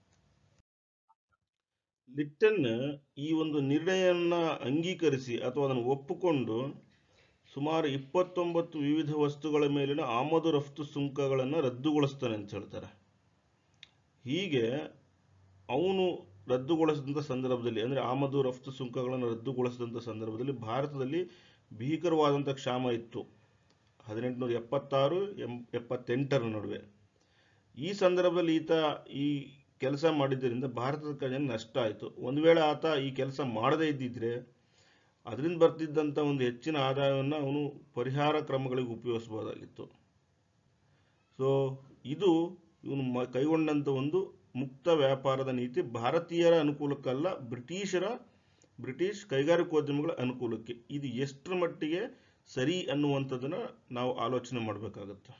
ಲಿಟ್ಟನ್ ಈ ಒಂದು ನಿರ್ಣಯವನ್ನು ಅಂಗೀಕರಿಸಿ ಅಥವಾ ಅದನ್ನು ಒಪ್ಪಿಕೊಂಡು ಸುಮಾರು ಇಪ್ಪತ್ತೊಂಬತ್ತು ವಿವಿಧ ವಸ್ತುಗಳ ಮೇಲಿನ ಆಮದು ರಫ್ತು ಸುಂಕಗಳನ್ನು ರದ್ದುಗೊಳಿಸ್ತಾನೆ ಅಂತ ಹೇಳ್ತಾರೆ. ಹೀಗೆ ಅವನು ರದ್ದುಗೊಳಿಸಿದಂಥ ಸಂದರ್ಭದಲ್ಲಿ, ಅಂದರೆ ಆಮದು ರಫ್ತು ಸುಂಕಗಳನ್ನು ರದ್ದುಗೊಳಿಸಿದಂಥ ಸಂದರ್ಭದಲ್ಲಿ ಭಾರತದಲ್ಲಿ ಭೀಕರವಾದಂಥ ಕ್ಷಾಮ ಇತ್ತು, ಹದಿನೆಂಟುನೂರ ಎಪ್ಪತ್ತಾರು ಎಂ ಎಪ್ಪತ್ತೆಂಟರ ನಡುವೆ. ಈ ಸಂದರ್ಭದಲ್ಲಿ ಈತ ಈ ಕೆಲಸ ಮಾಡಿದ್ದರಿಂದ ಭಾರತದ ಖಜಾನೆ ನಷ್ಟ ಆಯಿತು. ಒಂದು ವೇಳೆ ಆತ ಈ ಕೆಲಸ ಮಾಡದೇ ಇದ್ದಿದ್ರೆ ಅದರಿಂದ ಬರ್ತಿದ್ದಂಥ ಒಂದು ಹೆಚ್ಚಿನ ಆದಾಯವನ್ನು ಅವನು ಪರಿಹಾರ ಕ್ರಮಗಳಿಗೆ ಉಪಯೋಗಿಸಬಹುದಾಗಿತ್ತು. ಸೊ ಇದು ಇವನು ಮ ಕೈಗೊಂಡಂಥ ಒಂದು ಮುಕ್ತ ವ್ಯಾಪಾರದ ನೀತಿ ಭಾರತೀಯರ ಅನುಕೂಲಕ್ಕಲ್ಲ, ಬ್ರಿಟಿಷರ ಬ್ರಿಟಿಷ್ ಕೈಗಾರಿಕೋದ್ಯಮಿಗಳ ಅನುಕೂಲಕ್ಕೆ. ಇದು ಎಷ್ಟರ ಮಟ್ಟಿಗೆ ಸರಿ ಅನ್ನುವಂಥದ್ದನ್ನು ನಾವು ಆಲೋಚನೆ ಮಾಡಬೇಕಾಗತ್ತೆ.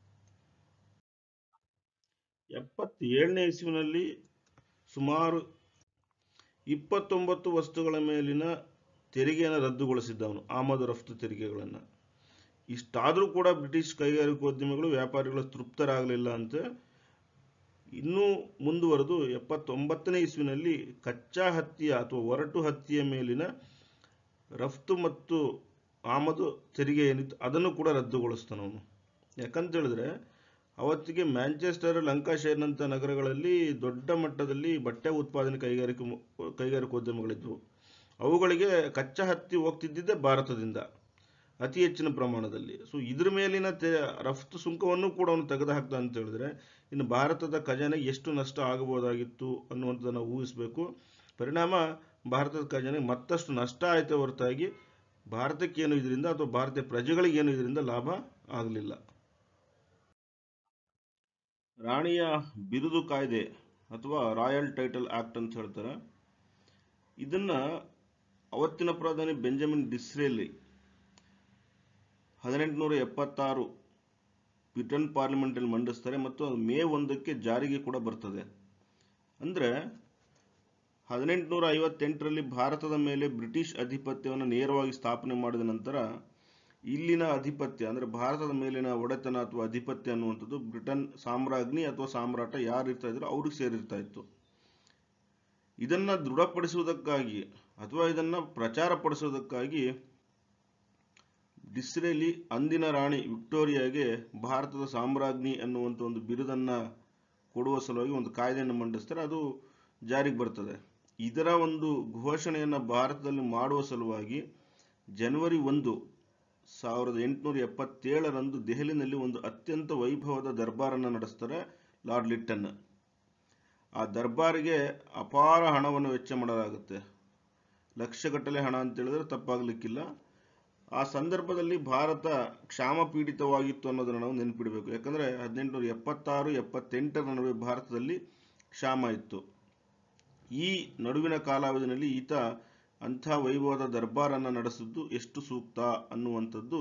ಎಪ್ಪತ್ತೇಳನೇ ಇಸ್ವಿನಲ್ಲಿ ಸುಮಾರು ಇಪ್ಪತ್ತೊಂಬತ್ತು ವಸ್ತುಗಳ ಮೇಲಿನ ತೆರಿಗೆಯನ್ನು ರದ್ದುಗೊಳಿಸಿದ್ದವನು, ಆಮದು ರಫ್ತು ತೆರಿಗೆಗಳನ್ನು. ಇಷ್ಟಾದರೂ ಕೂಡ ಬ್ರಿಟಿಷ್ ಕೈಗಾರಿಕೋದ್ಯಮಿಗಳು, ವ್ಯಾಪಾರಿಗಳು ತೃಪ್ತರಾಗಲಿಲ್ಲ ಅಂತ ಇನ್ನೂ ಮುಂದುವರೆದು ಎಪ್ಪತ್ತೊಂಬತ್ತನೇ ಇಸ್ವಿನಲ್ಲಿ ಕಚ್ಚಾ ಹತ್ತಿಯ ಅಥವಾ ಒರಟು ಹತ್ತಿಯ ಮೇಲಿನ ರಫ್ತು ಮತ್ತು ಆಮದು ತೆರಿಗೆ ಏನಿತ್ತು ಅದನ್ನು ಕೂಡ ರದ್ದುಗೊಳಿಸ್ತಾನವನು. ಯಾಕಂತ ಹೇಳಿದ್ರೆ ಅವತ್ತಿಗೆ ಮ್ಯಾಂಚೆಸ್ಟರ್, ಲಂಕಾಶೈರ್ನಂಥ ನಗರಗಳಲ್ಲಿ ದೊಡ್ಡ ಮಟ್ಟದಲ್ಲಿ ಬಟ್ಟೆ ಉತ್ಪಾದನೆ ಕೈಗಾರಿಕೆ ಕೈಗಾರಿಕೋದ್ಯಮಗಳಿದ್ವು. ಅವುಗಳಿಗೆ ಕಚ್ಚಾ ಹತ್ತಿ ಹೋಗ್ತಿದ್ದಿದ್ದೆ ಭಾರತದಿಂದ ಅತಿ ಹೆಚ್ಚಿನ ಪ್ರಮಾಣದಲ್ಲಿ. ಸೊ ಇದ್ರ ಮೇಲಿನ ತೆ ರಫ್ತು ಸುಂಕವನ್ನು ಕೂಡ ಅವನು ತೆಗೆದು ಹಾಕ್ದ ಅಂತ ಹೇಳಿದ್ರೆ ಇನ್ನು ಭಾರತದ ಖಜಾನೆಗೆ ಎಷ್ಟು ನಷ್ಟ ಆಗಬಹುದಾಗಿತ್ತು ಅನ್ನುವಂಥದ್ದನ್ನು ಊಹಿಸಬೇಕು. ಪರಿಣಾಮ ಭಾರತದ ಖಜಾನೆಗೆ ಮತ್ತಷ್ಟು ನಷ್ಟ ಆಯಿತೇ ಹೊರತಾಗಿ ಭಾರತಕ್ಕೇನು ಇದರಿಂದ ಅಥವಾ ಭಾರತೀಯ ಪ್ರಜೆಗಳಿಗೇನು ಇದರಿಂದ ಲಾಭ ಆಗಲಿಲ್ಲ. ರಾಣಿಯ ಬಿರುದು ಕಾಯ್ದೆ ಅಥವಾ ರಾಯಲ್ ಟೈಟಲ್ ಆಕ್ಟ್ ಅಂತ ಹೇಳ್ತಾರೆ. ಇದನ್ನ ಅವತ್ತಿನ ಪ್ರಧಾನಿ ಬೆಂಜಮಿನ್ ಡಿಸ್ರೇಲಿ ಹದಿನೆಂಟುನೂರ ಎಪ್ಪತ್ತಾರು ಬ್ರಿಟನ್ ಪಾರ್ಲಿಮೆಂಟಲ್ಲಿ ಮಂಡಿಸ್ತಾರೆ ಮತ್ತು ಅದು ಮೇ ಒಂದಕ್ಕೆ ಜಾರಿಗೆ ಕೂಡ ಬರ್ತದೆ. ಅಂದರೆ ಹದಿನೆಂಟುನೂರ ಐವತ್ತೆಂಟರಲ್ಲಿ ಭಾರತದ ಮೇಲೆ ಬ್ರಿಟಿಷ್ ಅಧಿಪತ್ಯವನ್ನು ನೇರವಾಗಿ ಸ್ಥಾಪನೆ ಮಾಡಿದ ನಂತರ ಇಲ್ಲಿನ ಅಧಿಪತ್ಯ, ಅಂದರೆ ಭಾರತದ ಮೇಲಿನ ಒಡೆತನ ಅಥವಾ ಅಧಿಪತ್ಯ ಅನ್ನುವಂಥದ್ದು ಬ್ರಿಟನ್ ಸಾಮ್ರಾಜ್ಞಿ ಅಥವಾ ಸಾಮ್ರಾಟ ಯಾರು ಇರ್ತಾ ಇದ್ರು ಅವ್ರಿಗೆ ಸೇರಿರ್ತಾ ಇತ್ತು. ಇದನ್ನು ದೃಢಪಡಿಸುವುದಕ್ಕಾಗಿ ಅಥವಾ ಇದನ್ನು ಪ್ರಚಾರ ಪಡಿಸುವುದಕ್ಕಾಗಿ ಡಿಸ್ರೇಲಿ ಅಂದಿನ ರಾಣಿ ವಿಕ್ಟೋರಿಯಾಗೆ ಭಾರತದ ಸಾಮ್ರಾಜ್ಞಿ ಅನ್ನುವಂಥ ಒಂದು ಬಿರುದನ್ನು ಕೊಡುವ ಸಲುವಾಗಿ ಒಂದು ಕಾಯ್ದೆಯನ್ನು ಮಂಡಿಸ್ತಾರೆ. ಅದು ಜಾರಿಗೆ ಬರ್ತದೆ. ಇದರ ಒಂದು ಘೋಷಣೆಯನ್ನು ಭಾರತದಲ್ಲಿ ಮಾಡುವ ಸಲುವಾಗಿ ಜನವರಿ ಒಂದು ಸಾವಿರದ ಎಂಟುನೂರ ಎಪ್ಪತ್ತೇಳರಂದು ದೆಹಲಿನಲ್ಲಿ ಒಂದು ಅತ್ಯಂತ ವೈಭವದ ದರ್ಬಾರನ್ನು ನಡೆಸ್ತಾರೆ ಲಾರ್ಡ್ ಲಿಟ್ಟನ್. ಆ ದರ್ಬಾರಿಗೆ ಅಪಾರ ಹಣವನ್ನು ವೆಚ್ಚ ಮಾಡಲಾಗುತ್ತೆ, ಲಕ್ಷಗಟ್ಟಲೆ ಹಣ ಅಂತ ಹೇಳಿದ್ರೆ ತಪ್ಪಾಗಲಿಕ್ಕಿಲ್ಲ. ಆ ಸಂದರ್ಭದಲ್ಲಿ ಭಾರತ ಕ್ಷಾಮ ಪೀಡಿತವಾಗಿತ್ತು ಅನ್ನೋದನ್ನು ನಾವು ನೆನಪಿಡಬೇಕು. ಯಾಕಂದರೆ ಹದಿನೆಂಟುನೂರ ಎಪ್ಪತ್ತಾರು ಎಪ್ಪತ್ತೆಂಟರ ನಡುವೆ ಭಾರತದಲ್ಲಿ ಕ್ಷಾಮ ಇತ್ತು. ಈ ನಡುವಿನ ಕಾಲಾವಧಿಯಲ್ಲಿ ಈತ ಅಂಥ ವೈಭವದ ದರ್ಬಾರನ್ನು ನಡೆಸಿದ್ದು ಎಷ್ಟು ಸೂಕ್ತ ಅನ್ನುವಂಥದ್ದು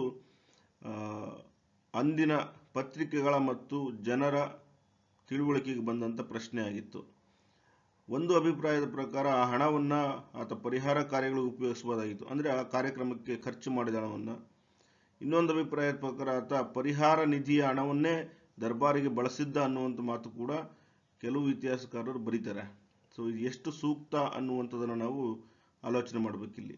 ಅಂದಿನ ಪತ್ರಿಕೆಗಳ ಮತ್ತು ಜನರ ತಿಳುವಳಿಕೆಗೆ ಬಂದಂಥ ಪ್ರಶ್ನೆ ಆಗಿತ್ತು. ಒಂದು ಅಭಿಪ್ರಾಯದ ಪ್ರಕಾರ ಆ ಹಣವನ್ನು ಆತ ಪರಿಹಾರ ಕಾರ್ಯಗಳಿಗೆ ಉಪಯೋಗಿಸಬಹುದಾಗಿತ್ತು, ಅಂದರೆ ಆ ಕಾರ್ಯಕ್ರಮಕ್ಕೆ ಖರ್ಚು ಮಾಡಿದ ಹಣವನ್ನು. ಇನ್ನೊಂದು ಅಭಿಪ್ರಾಯದ ಪ್ರಕಾರ ಆತ ಪರಿಹಾರ ನಿಧಿಯ ಹಣವನ್ನೇ ದರ್ಬಾರಿಗೆ ಬಳಸಿದ್ದ ಅನ್ನುವಂಥ ಮಾತು ಕೂಡ ಕೆಲವು ಇತಿಹಾಸಕಾರರು ಬರೀತಾರೆ. ಸೊ ಇದು ಎಷ್ಟು ಸೂಕ್ತ ಅನ್ನುವಂಥದ್ದನ್ನು ನಾವು ಆಲೋಚನೆ ಮಾಡಬೇಕಿಲ್ಲಿ.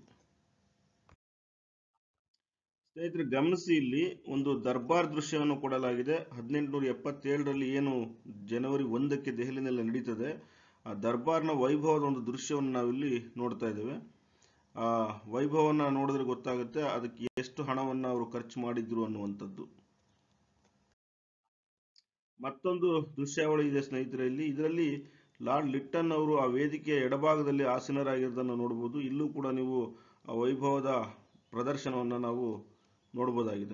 ಸ್ನೇಹಿತರೆ ಗಮನಿಸಿ, ಇಲ್ಲಿ ಒಂದು ದರ್ಬಾರ್ ದೃಶ್ಯವನ್ನು ಕೊಡಲಾಗಿದೆ. ಹದಿನೆಂಟುನೂರ ಎಪ್ಪತ್ತೇಳರಲ್ಲಿ ಏನು ಜನವರಿ ಒಂದಕ್ಕೆ ದೆಹಲಿನಲ್ಲಿ ನಡೀತದೆ ಆ ದರ್ಬಾರ್ನ ವೈಭವದ ಒಂದು ದೃಶ್ಯವನ್ನು ನಾವಿಲ್ಲಿ ನೋಡ್ತಾ ಇದ್ದೇವೆ. ಆ ವೈಭವವನ್ನು ನೋಡಿದ್ರೆ ಗೊತ್ತಾಗುತ್ತೆ ಅದಕ್ಕೆ ಎಷ್ಟು ಹಣವನ್ನು ಅವರು ಖರ್ಚು ಮಾಡಿದ್ರು ಅನ್ನುವಂಥದ್ದು. ಮತ್ತೊಂದು ದೃಶ್ಯಾವಳಿ ಇದೆ ಸ್ನೇಹಿತರೆ, ಇಲ್ಲಿ ಇದರಲ್ಲಿ ಲಾರ್ಡ್ ಲಿಟ್ಟನ್ ಅವರು ಆ ವೇದಿಕೆಯ ಎಡಭಾಗದಲ್ಲಿ ಆಸೀನರಾಗಿರೋದನ್ನು ನೋಡಬಹುದು. ಇಲ್ಲೂ ಕೂಡ ನೀವು ಆ ವೈಭವದ ಪ್ರದರ್ಶನವನ್ನು ನಾವು ನೋಡಬಹುದಾಗಿದೆ.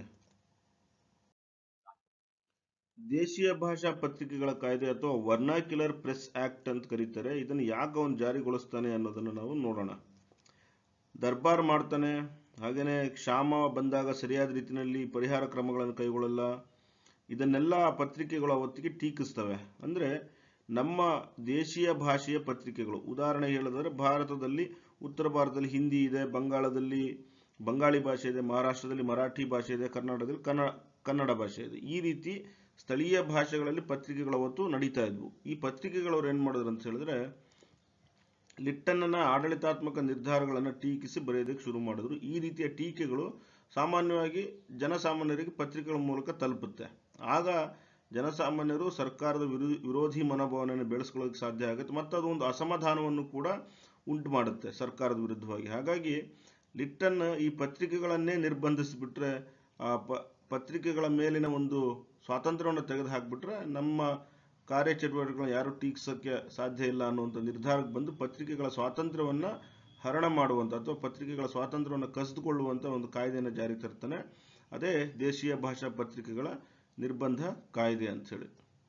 ದೇಶೀಯ ಭಾಷಾ ಪತ್ರಿಕೆಗಳ ಕಾಯ್ದೆ ಅಥವಾ ವರ್ನಾಕ್ಯುಲರ್ ಪ್ರೆಸ್ ಆಕ್ಟ್ ಅಂತ ಕರೀತಾರೆ. ಇದನ್ನು ಯಾಕೆ ಅವನು ಜಾರಿಗೊಳಿಸ್ತಾನೆ ಅನ್ನೋದನ್ನು ನಾವು ನೋಡೋಣ. ದರ್ಬಾರ್ ಮಾಡ್ತಾನೆ, ಹಾಗೆಯೇ ಕ್ಷಾಮ ಬಂದಾಗ ಸರಿಯಾದ ರೀತಿಯಲ್ಲಿ ಪರಿಹಾರ ಕ್ರಮಗಳನ್ನು ಕೈಗೊಳ್ಳಲ್ಲ. ಇದನ್ನೆಲ್ಲ ಪತ್ರಿಕೆಗಳು ಅವತ್ತಿಗೆ ಟೀಕಿಸ್ತವೆ. ಅಂದರೆ ನಮ್ಮ ದೇಶೀಯ ಭಾಷೆಯ ಪತ್ರಿಕೆಗಳು, ಉದಾಹರಣೆ ಹೇಳಿದರೆ ಭಾರತದಲ್ಲಿ ಉತ್ತರ ಭಾರತದಲ್ಲಿ ಹಿಂದಿ ಇದೆ, ಬಂಗಾಳದಲ್ಲಿ ಬಂಗಾಳಿ ಭಾಷೆ ಇದೆ, ಮಹಾರಾಷ್ಟ್ರದಲ್ಲಿ ಮರಾಠಿ ಭಾಷೆ ಇದೆ, ಕರ್ನಾಟಕದಲ್ಲಿ ಕನ್ನಡ ಕನ್ನಡ ಭಾಷೆ ಇದೆ. ಈ ರೀತಿ ಸ್ಥಳೀಯ ಭಾಷೆಗಳಲ್ಲಿ ಪತ್ರಿಕೆಗಳು ಅವತ್ತು ನಡೀತಾ ಇದ್ವು. ಈ ಪತ್ರಿಕೆಗಳವ್ರು ಏನು ಮಾಡಿದ್ರು ಅಂತ ಹೇಳಿದ್ರೆ ಲಿಟ್ಟನ್ನ ಆಡಳಿತಾತ್ಮಕ ನಿರ್ಧಾರಗಳನ್ನು ಟೀಕಿಸಿ ಬರೆಯೋದಕ್ಕೆ ಶುರು ಮಾಡಿದ್ರು. ಈ ರೀತಿಯ ಟೀಕೆಗಳು ಸಾಮಾನ್ಯವಾಗಿ ಜನಸಾಮಾನ್ಯರಿಗೆ ಪತ್ರಿಕೆಗಳ ಮೂಲಕ ತಲುಪುತ್ತೆ. ಆಗ ಜನಸಾಮಾನ್ಯರು ಸರ್ಕಾರದ ವಿರೋ ವಿರೋಧಿ ಮನೋಭಾವನೆಯನ್ನು ಬೆಳೆಸ್ಕೊಳ್ಳೋಕೆ ಸಾಧ್ಯ ಆಗುತ್ತೆ ಮತ್ತು ಅದು ಒಂದು ಅಸಮಾಧಾನವನ್ನು ಕೂಡ ಉಂಟು ಮಾಡುತ್ತೆ ಸರ್ಕಾರದ ವಿರುದ್ಧವಾಗಿ. ಹಾಗಾಗಿ ಲಿಟ್ಟನ್ ಈ ಪತ್ರಿಕೆಗಳನ್ನೇ ನಿರ್ಬಂಧಿಸಿಬಿಟ್ರೆ, ಆ ಪ ಪತ್ರಿಕೆಗಳ ಮೇಲಿನ ಒಂದು ಸ್ವಾತಂತ್ರ್ಯವನ್ನು ತೆಗೆದು ಹಾಕಿಬಿಟ್ರೆ ನಮ್ಮ ಕಾರ್ಯಚಟುವಟಿಕೆಗಳನ್ನ ಯಾರು ಟೀಕಿಸೋಕ್ಕೆ ಸಾಧ್ಯ ಇಲ್ಲ ಅನ್ನುವಂಥ ನಿರ್ಧಾರಕ್ಕೆ ಬಂದು ಪತ್ರಿಕೆಗಳ ಸ್ವಾತಂತ್ರ್ಯವನ್ನು ಹರಣ ಮಾಡುವಂಥ ಅಥವಾ ಪತ್ರಿಕೆಗಳ ಸ್ವಾತಂತ್ರ್ಯವನ್ನು ಕಸಿದುಕೊಳ್ಳುವಂಥ ಒಂದು ಕಾಯ್ದೆಯನ್ನು ಜಾರಿಗೆ ತರ್ತಾನೆ. ಅದೇ ದೇಶೀಯ ಭಾಷಾ ಪತ್ರಿಕೆಗಳ ನಿರ್ಬಂಧ ಕಾಯ್ದೆ ಅಂಥೇಳಿ.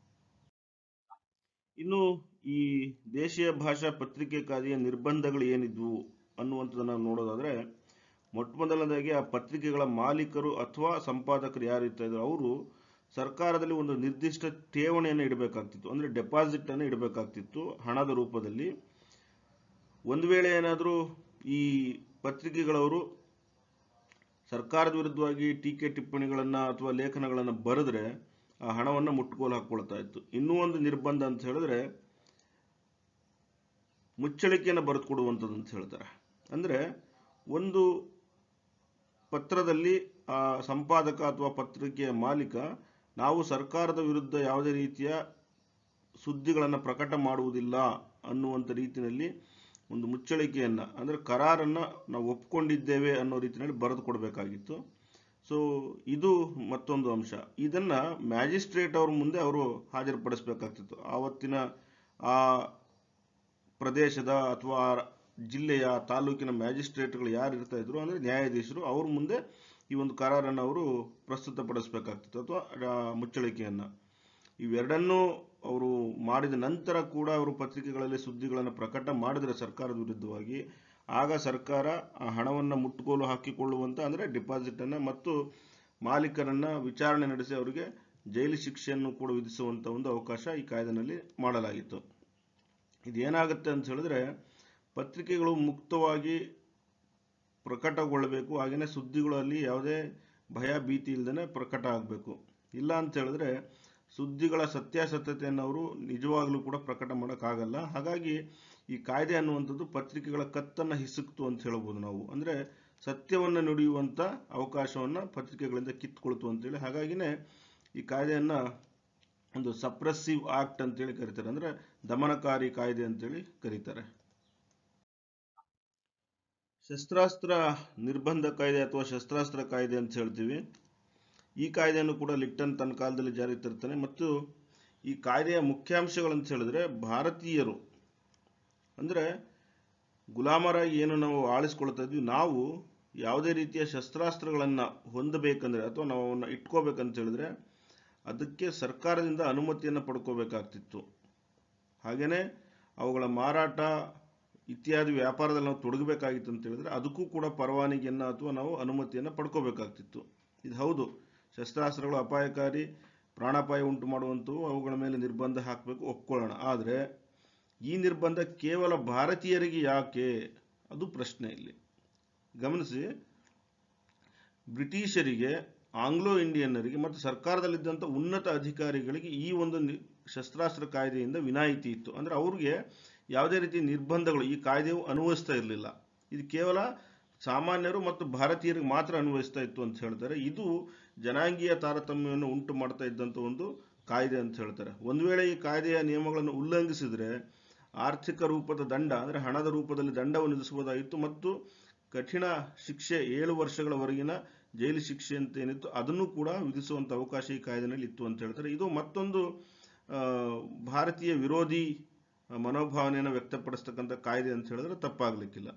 ಇನ್ನು ಈ ದೇಶೀಯ ಭಾಷಾ ಪತ್ರಿಕೆ ಕಾಯ್ದೆಯ ನಿರ್ಬಂಧಗಳು ಏನಿದ್ವು ಅನ್ನುವಂಥದ್ದನ್ನು ನಾವು ನೋಡೋದಾದರೆ, ಮೊಟ್ಟ ಮೊದಲನೇದಾಗಿ ಆ ಪತ್ರಿಕೆಗಳ ಮಾಲೀಕರು ಅಥವಾ ಸಂಪಾದಕರು ಯಾರಿರ್ತಾ ಇದ್ರು ಅವರು ಸರ್ಕಾರದಲ್ಲಿ ಒಂದು ನಿರ್ದಿಷ್ಟ ಠೇವಣಿಯನ್ನು ಇಡಬೇಕಾಗ್ತಿತ್ತು, ಅಂದರೆ ಡೆಪಾಸಿಟ್ ಅನ್ನು ಇಡಬೇಕಾಗ್ತಿತ್ತು ಹಣದ ರೂಪದಲ್ಲಿ. ಒಂದು ವೇಳೆ ಏನಾದರೂ ಈ ಪತ್ರಿಕೆಗಳವರು ಸರ್ಕಾರದ ವಿರುದ್ಧವಾಗಿ ಟೀಕೆ ಟಿಪ್ಪಣಿಗಳನ್ನು ಅಥವಾ ಲೇಖನಗಳನ್ನು ಬರೆದ್ರೆ ಆ ಹಣವನ್ನು ಮುಟ್ಟುಗೋಲು ಹಾಕ್ಕೊಳ್ತಾ ಇತ್ತು. ಇನ್ನೂ ಒಂದು ನಿರ್ಬಂಧ ಅಂತ ಹೇಳಿದ್ರೆ ಮುಚ್ಚಳಿಕೆಯನ್ನು ಬರೆದು ಕೊಡುವಂಥದ್ದು ಅಂತ ಹೇಳ್ತಾರೆ. ಅಂದರೆ ಒಂದು ಪತ್ರದಲ್ಲಿ ಆ ಸಂಪಾದಕ ಅಥವಾ ಪತ್ರಿಕೆಯ ಮಾಲೀಕ ನಾವು ಸರ್ಕಾರದ ವಿರುದ್ಧ ಯಾವುದೇ ರೀತಿಯ ಸುದ್ದಿಗಳನ್ನು ಪ್ರಕಟ ಮಾಡುವುದಿಲ್ಲ ಅನ್ನುವಂಥ ರೀತಿಯಲ್ಲಿ ಒಂದು ಮುಚ್ಚಳಿಕೆಯನ್ನು, ಅಂದರೆ ಕರಾರನ್ನು ನಾವು ಒಪ್ಕೊಂಡಿದ್ದೇವೆ ಅನ್ನೋ ರೀತಿಯಲ್ಲಿ ಬರೆದು ಕೊಡಬೇಕಾಗಿತ್ತು. ಸೊ ಇದು ಮತ್ತೊಂದು ಅಂಶ. ಇದನ್ನು ಮ್ಯಾಜಿಸ್ಟ್ರೇಟ್ ಅವ್ರ ಮುಂದೆ ಅವರು ಹಾಜರುಪಡಿಸಬೇಕಾಗ್ತಿತ್ತು. ಆವತ್ತಿನ ಆ ಪ್ರದೇಶದ ಅಥವಾ ಜಿಲ್ಲೆಯ ತಾಲೂಕಿನ ಮ್ಯಾಜಿಸ್ಟ್ರೇಟ್ಗಳು ಯಾರು ಇರ್ತಾ ಇದ್ರು, ಅಂದರೆ ನ್ಯಾಯಾಧೀಶರು, ಅವ್ರ ಮುಂದೆ ಈ ಒಂದು ಕರಾರನ್ನು ಅವರು ಪ್ರಸ್ತುತಪಡಿಸಬೇಕಾಗ್ತಿತ್ತು ಅಥವಾ ಮುಚ್ಚಳಿಕೆಯನ್ನು. ಇವೆರಡನ್ನೂ ಅವರು ಮಾಡಿದ ನಂತರ ಕೂಡ ಅವರು ಪತ್ರಿಕೆಗಳಲ್ಲಿ ಸುದ್ದಿಗಳನ್ನು ಪ್ರಕಟ ಮಾಡಿದರೆ ಸರ್ಕಾರದ ವಿರುದ್ಧವಾಗಿ, ಆಗ ಸರ್ಕಾರ ಆ ಹಣವನ್ನು ಮುಟ್ಟುಗೋಲು ಹಾಕಿಕೊಳ್ಳುವಂಥ, ಅಂದರೆ ಡಿಪಾಸಿಟನ್ನು ಮತ್ತು ಮಾಲೀಕರನ್ನು ವಿಚಾರಣೆ ನಡೆಸಿ ಅವರಿಗೆ ಜೈಲು ಶಿಕ್ಷೆಯನ್ನು ಕೂಡ ವಿಧಿಸುವಂಥ ಒಂದು ಅವಕಾಶ ಈ ಕಾಯ್ದೆನಲ್ಲಿ ಮಾಡಲಾಗಿತ್ತು. ಇದೇನಾಗುತ್ತೆ ಅಂತ ಹೇಳಿದ್ರೆ ಪತ್ರಿಕೆಗಳು ಮುಕ್ತವಾಗಿ ಪ್ರಕಟಗೊಳ್ಳಬೇಕು, ಹಾಗೆಯೇ ಸುದ್ದಿಗಳಲ್ಲಿ ಯಾವುದೇ ಭಯ ಭೀತಿ ಇಲ್ಲದೇ ಪ್ರಕಟ ಆಗಬೇಕು. ಇಲ್ಲ ಅಂತ ಹೇಳಿದ್ರೆ ಸುದ್ದಿಗಳ ಸತ್ಯಾಸತ್ಯತೆಯನ್ನು ಅವರು ನಿಜವಾಗ್ಲೂ ಕೂಡ ಪ್ರಕಟ ಮಾಡೋಕ್ಕಾಗಲ್ಲ. ಹಾಗಾಗಿ ಈ ಕಾಯ್ದೆ ಅನ್ನುವಂಥದ್ದು ಪತ್ರಿಕೆಗಳ ಕತ್ತನ್ನು ಹಿಸುಕ್ತು ಅಂತ ಹೇಳ್ಬೋದು ನಾವು. ಅಂದರೆ ಸತ್ಯವನ್ನು ನುಡಿಯುವಂಥ ಅವಕಾಶವನ್ನು ಪತ್ರಿಕೆಗಳಿಂದ ಕಿತ್ತುಕೊಳ್ತು ಅಂತೇಳಿ. ಹಾಗಾಗಿನೇ ಈ ಕಾಯ್ದೆಯನ್ನು ಒಂದು ಸಪ್ರೆಸಿವ್ ಆಕ್ಟ್ ಅಂತೇಳಿ ಕರೀತಾರೆ, ಅಂದರೆ ದಮನಕಾರಿ ಕಾಯ್ದೆ ಅಂತೇಳಿ ಕರೀತಾರೆ. ಶಸ್ತ್ರಾಸ್ತ್ರ ನಿರ್ಬಂಧ ಕಾಯ್ದೆ ಅಥವಾ ಶಸ್ತ್ರಾಸ್ತ್ರ ಕಾಯ್ದೆ ಅಂತ ಹೇಳ್ತೀವಿ. ಈ ಕಾಯ್ದೆಯನ್ನು ಕೂಡ ಲಿಟ್ಟನ್ ತನ್ನ ಕಾಲದಲ್ಲಿ ಜಾರಿಗೆ ತರ್ತಾನೆ. ಮತ್ತು ಈ ಕಾಯ್ದೆಯ ಮುಖ್ಯಾಂಶಗಳಂತ ಹೇಳಿದ್ರೆ ಭಾರತೀಯರು, ಅಂದರೆ ಗುಲಾಮರಾಗಿ ಏನು ನಾವು ಆಳಿಸ್ಕೊಳ್ತಾ ಇದ್ವಿ, ನಾವು ಯಾವುದೇ ರೀತಿಯ ಶಸ್ತ್ರಾಸ್ತ್ರಗಳನ್ನು ಹೊಂದಬೇಕಂದ್ರೆ ಅಥವಾ ನಾವು ಅವನ್ನ ಇಟ್ಕೋಬೇಕಂತ ಹೇಳಿದ್ರೆ ಅದಕ್ಕೆ ಸರ್ಕಾರದಿಂದ ಅನುಮತಿಯನ್ನು ಪಡ್ಕೋಬೇಕಾಗ್ತಿತ್ತು. ಹಾಗೆಯೇ ಅವುಗಳ ಮಾರಾಟ ಇತ್ಯಾದಿ ವ್ಯಾಪಾರದಲ್ಲಿ ನಾವು ತೊಡಗಬೇಕಾಗಿತ್ತು ಅಂತ ಹೇಳಿದ್ರೆ ಅದಕ್ಕೂ ಕೂಡ ಪರವಾನಗಿಯನ್ನು ಅಥವಾ ನಾವು ಅನುಮತಿಯನ್ನು ಪಡ್ಕೋಬೇಕಾಗ್ತಿತ್ತು. ಇದು ಹೌದು, ಶಸ್ತ್ರಾಸ್ತ್ರಗಳು ಅಪಾಯಕಾರಿ, ಪ್ರಾಣಾಪಾಯ ಉಂಟು ಮಾಡುವಂಥವು, ಅವುಗಳ ಮೇಲೆ ನಿರ್ಬಂಧ ಹಾಕಬೇಕು, ಒಪ್ಕೊಳ್ಳೋಣ. ಆದರೆ ಈ ನಿರ್ಬಂಧ ಕೇವಲ ಭಾರತೀಯರಿಗೆ ಯಾಕೆ, ಅದು ಪ್ರಶ್ನೆ ಇಲ್ಲಿ. ಗಮನಿಸಿ, ಬ್ರಿಟಿಷರಿಗೆ, ಆಂಗ್ಲೋ ಇಂಡಿಯನ್ನರಿಗೆ ಮತ್ತು ಸರ್ಕಾರದಲ್ಲಿದ್ದಂಥ ಉನ್ನತ ಅಧಿಕಾರಿಗಳಿಗೆ ಈ ಒಂದು ಶಸ್ತ್ರಾಸ್ತ್ರ ಕಾಯ್ದೆಯಿಂದ ವಿನಾಯಿತಿ ಇತ್ತು. ಅಂದರೆ ಅವ್ರಿಗೆ ಯಾವುದೇ ರೀತಿ ನಿರ್ಬಂಧಗಳು ಈ ಕಾಯ್ದೆಯು ಅನ್ವಯಿಸ್ತಾ ಇರಲಿಲ್ಲ. ಇದು ಕೇವಲ ಸಾಮಾನ್ಯರು ಮತ್ತು ಭಾರತೀಯರಿಗೆ ಮಾತ್ರ ಅನ್ವಯಿಸ್ತಾ ಇತ್ತು ಅಂತ ಹೇಳ್ತಾರೆ. ಇದು ಜನಾಂಗೀಯ ತಾರತಮ್ಯವನ್ನು ಉಂಟು ಮಾಡ್ತಾ ಇದ್ದಂಥ ಒಂದು ಕಾಯ್ದೆ ಅಂತ ಹೇಳ್ತಾರೆ. ಒಂದು ವೇಳೆ ಈ ಕಾಯ್ದೆಯ ನಿಯಮಗಳನ್ನು ಉಲ್ಲಂಘಿಸಿದರೆ ಆರ್ಥಿಕ ರೂಪದ ದಂಡ, ಅಂದರೆ ಹಣದ ರೂಪದಲ್ಲಿ ದಂಡವನ್ನು ವಿಧಿಸಬಹುದಾಗಿತ್ತು ಮತ್ತು ಕಠಿಣ ಶಿಕ್ಷೆ ಏಳು ವರ್ಷಗಳವರೆಗಿನ ಜೈಲು ಶಿಕ್ಷೆ ಅಂತ ಏನಿತ್ತು ಅದನ್ನು ಕೂಡ ವಿಧಿಸುವಂತ ಅವಕಾಶ ಈ ಕಾಯ್ದೆನಲ್ಲಿ ಇತ್ತು ಅಂತ ಹೇಳ್ತಾರೆ. ಇದು ಮತ್ತೊಂದು ಭಾರತೀಯ ವಿರೋಧಿ ಮನೋಭಾವನೆಯನ್ನು ವ್ಯಕ್ತಪಡಿಸ್ತಕ್ಕಂಥ ಕಾಯ್ದೆ ಅಂತ ಹೇಳಿದ್ರೆ ತಪ್ಪಾಗ್ಲಿಕ್ಕಿಲ್ಲ.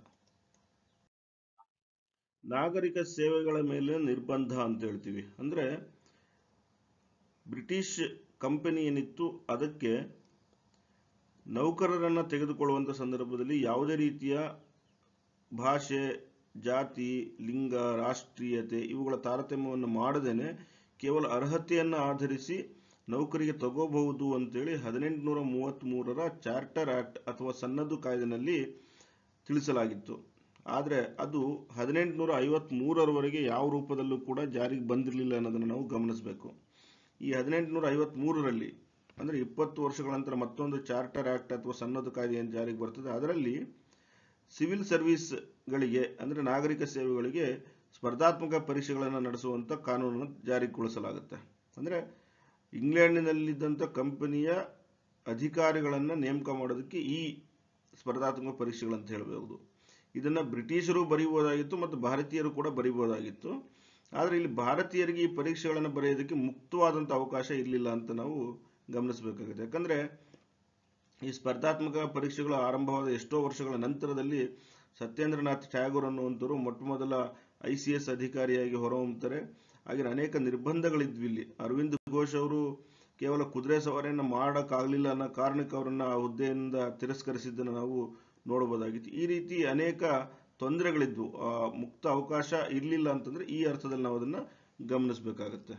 ನಾಗರಿಕ ಸೇವೆಗಳ ಮೇಲೆ ನಿರ್ಬಂಧ ಅಂತ ಹೇಳ್ತೀವಿ. ಅಂದ್ರೆ ಬ್ರಿಟಿಷ್ ಕಂಪನಿ ಏನಿತ್ತು ಅದಕ್ಕೆ ನೌಕರರನ್ನ ತೆಗೆದುಕೊಳ್ಳುವಂತ ಸಂದರ್ಭದಲ್ಲಿ ಯಾವುದೇ ರೀತಿಯ ಭಾಷೆ, ಜಾತಿ, ಲಿಂಗ, ರಾಷ್ಟ್ರೀಯತೆ ಇವುಗಳ ತಾರತಮ್ಯವನ್ನು ಮಾಡದೇನೆ ಕೇವಲ ಅರ್ಹತೆಯನ್ನು ಆಧರಿಸಿ ನೌಕರಿಗೆ ತಗೋಬಹುದು ಅಂತೇಳಿ ಹದಿನೆಂಟುನೂರ ಮೂವತ್ತ್ ಮೂರರ ಚಾರ್ಟರ್ ಆಕ್ಟ್ ಅಥವಾ ಸನ್ನದು ಕಾಯ್ದೆನಲ್ಲಿ ತಿಳಿಸಲಾಗಿತ್ತು. ಆದರೆ ಅದು ಹದಿನೆಂಟುನೂರ ಐವತ್ತ್ ಮೂರರವರೆಗೆ ಯಾವ ರೂಪದಲ್ಲೂ ಕೂಡ ಜಾರಿಗೆ ಬಂದಿರಲಿಲ್ಲ ಅನ್ನೋದನ್ನು ನಾವು ಗಮನಿಸಬೇಕು. ಈ ಹದಿನೆಂಟುನೂರ ಐವತ್ತ್ ಮೂರರಲ್ಲಿ ಅಂದರೆ ಇಪ್ಪತ್ತು ವರ್ಷಗಳ ನಂತರ ಮತ್ತೊಂದು ಚಾರ್ಟರ್ ಆಕ್ಟ್ ಅಥವಾ ಸನ್ನದು ಕಾಯ್ದೆ ಏನು ಜಾರಿಗೆ ಬರ್ತದೆ, ಅದರಲ್ಲಿ ಸಿವಿಲ್ ಸರ್ವಿಸ್ಗಳಿಗೆ ಅಂದರೆ ನಾಗರಿಕ ಸೇವೆಗಳಿಗೆ ಸ್ಪರ್ಧಾತ್ಮಕ ಪರೀಕ್ಷೆಗಳನ್ನು ನಡೆಸುವಂಥ ಕಾನೂನನ್ನು ಜಾರಿಗೊಳಿಸಲಾಗುತ್ತೆ. ಅಂದರೆ ಇಂಗ್ಲೆಂಡಿನಲ್ಲಿದ್ದಂಥ ಕಂಪನಿಯ ಅಧಿಕಾರಿಗಳನ್ನು ನೇಮಕ ಮಾಡೋದಕ್ಕೆ ಈ ಸ್ಪರ್ಧಾತ್ಮಕ ಪರೀಕ್ಷೆಗಳಂತ ಹೇಳಬಹುದು. ಇದನ್ನು ಬ್ರಿಟಿಷರು ಬರೀಬೋದಾಗಿತ್ತು ಮತ್ತು ಭಾರತೀಯರು ಕೂಡ ಬರೀಬೋದಾಗಿತ್ತು. ಆದರೆ ಇಲ್ಲಿ ಭಾರತೀಯರಿಗೆ ಈ ಪರೀಕ್ಷೆಗಳನ್ನು ಬರೆಯೋದಕ್ಕೆ ಮುಕ್ತವಾದಂಥ ಅವಕಾಶ ಇರಲಿಲ್ಲ ಅಂತ ನಾವು ಗಮನಿಸಬೇಕಾಗುತ್ತೆ. ಯಾಕಂದರೆ ಈ ಸ್ಪರ್ಧಾತ್ಮಕ ಪರೀಕ್ಷೆಗಳು ಆರಂಭವಾದ ಎಷ್ಟೋ ವರ್ಷಗಳ ನಂತರದಲ್ಲಿ ಸತ್ಯೇಂದ್ರನಾಥ್ ಟ್ಯಾಗೋರ್ ಅನ್ನುವಂಥವರು ಮೊಟ್ಟ ಮೊದಲ ಐ ಸಿ ಎಸ್ ಅಧಿಕಾರಿಯಾಗಿ ಹೊರಹೊಮ್ಮುತ್ತಾರೆ. ಹಾಗೆ ಅನೇಕ ನಿರ್ಬಂಧಗಳಿದ್ವಿ ಇಲ್ಲಿ. ಅರವಿಂದ್ ಘೋಷ್ ಅವರು ಕೇವಲ ಕುದುರೆ ಸವಾರಿಯನ್ನು ಮಾಡೋಕ್ಕಾಗಲಿಲ್ಲ ಅನ್ನೋ ಕಾರಣಕ್ಕೆ ಅವರನ್ನು ಆ ಹುದ್ದೆಯಿಂದ ತಿರಸ್ಕರಿಸಿದ್ದನ್ನು ನಾವು ನೋಡಬಹುದಾಗಿತ್ತು. ಈ ರೀತಿ ಅನೇಕ ತೊಂದರೆಗಳಿದ್ವು. ಮುಕ್ತ ಅವಕಾಶ ಇರಲಿಲ್ಲ ಅಂತಂದ್ರೆ ಈ ಅರ್ಥದಲ್ಲಿ ನಾವು ಅದನ್ನು ಗಮನಿಸಬೇಕಾಗತ್ತೆ.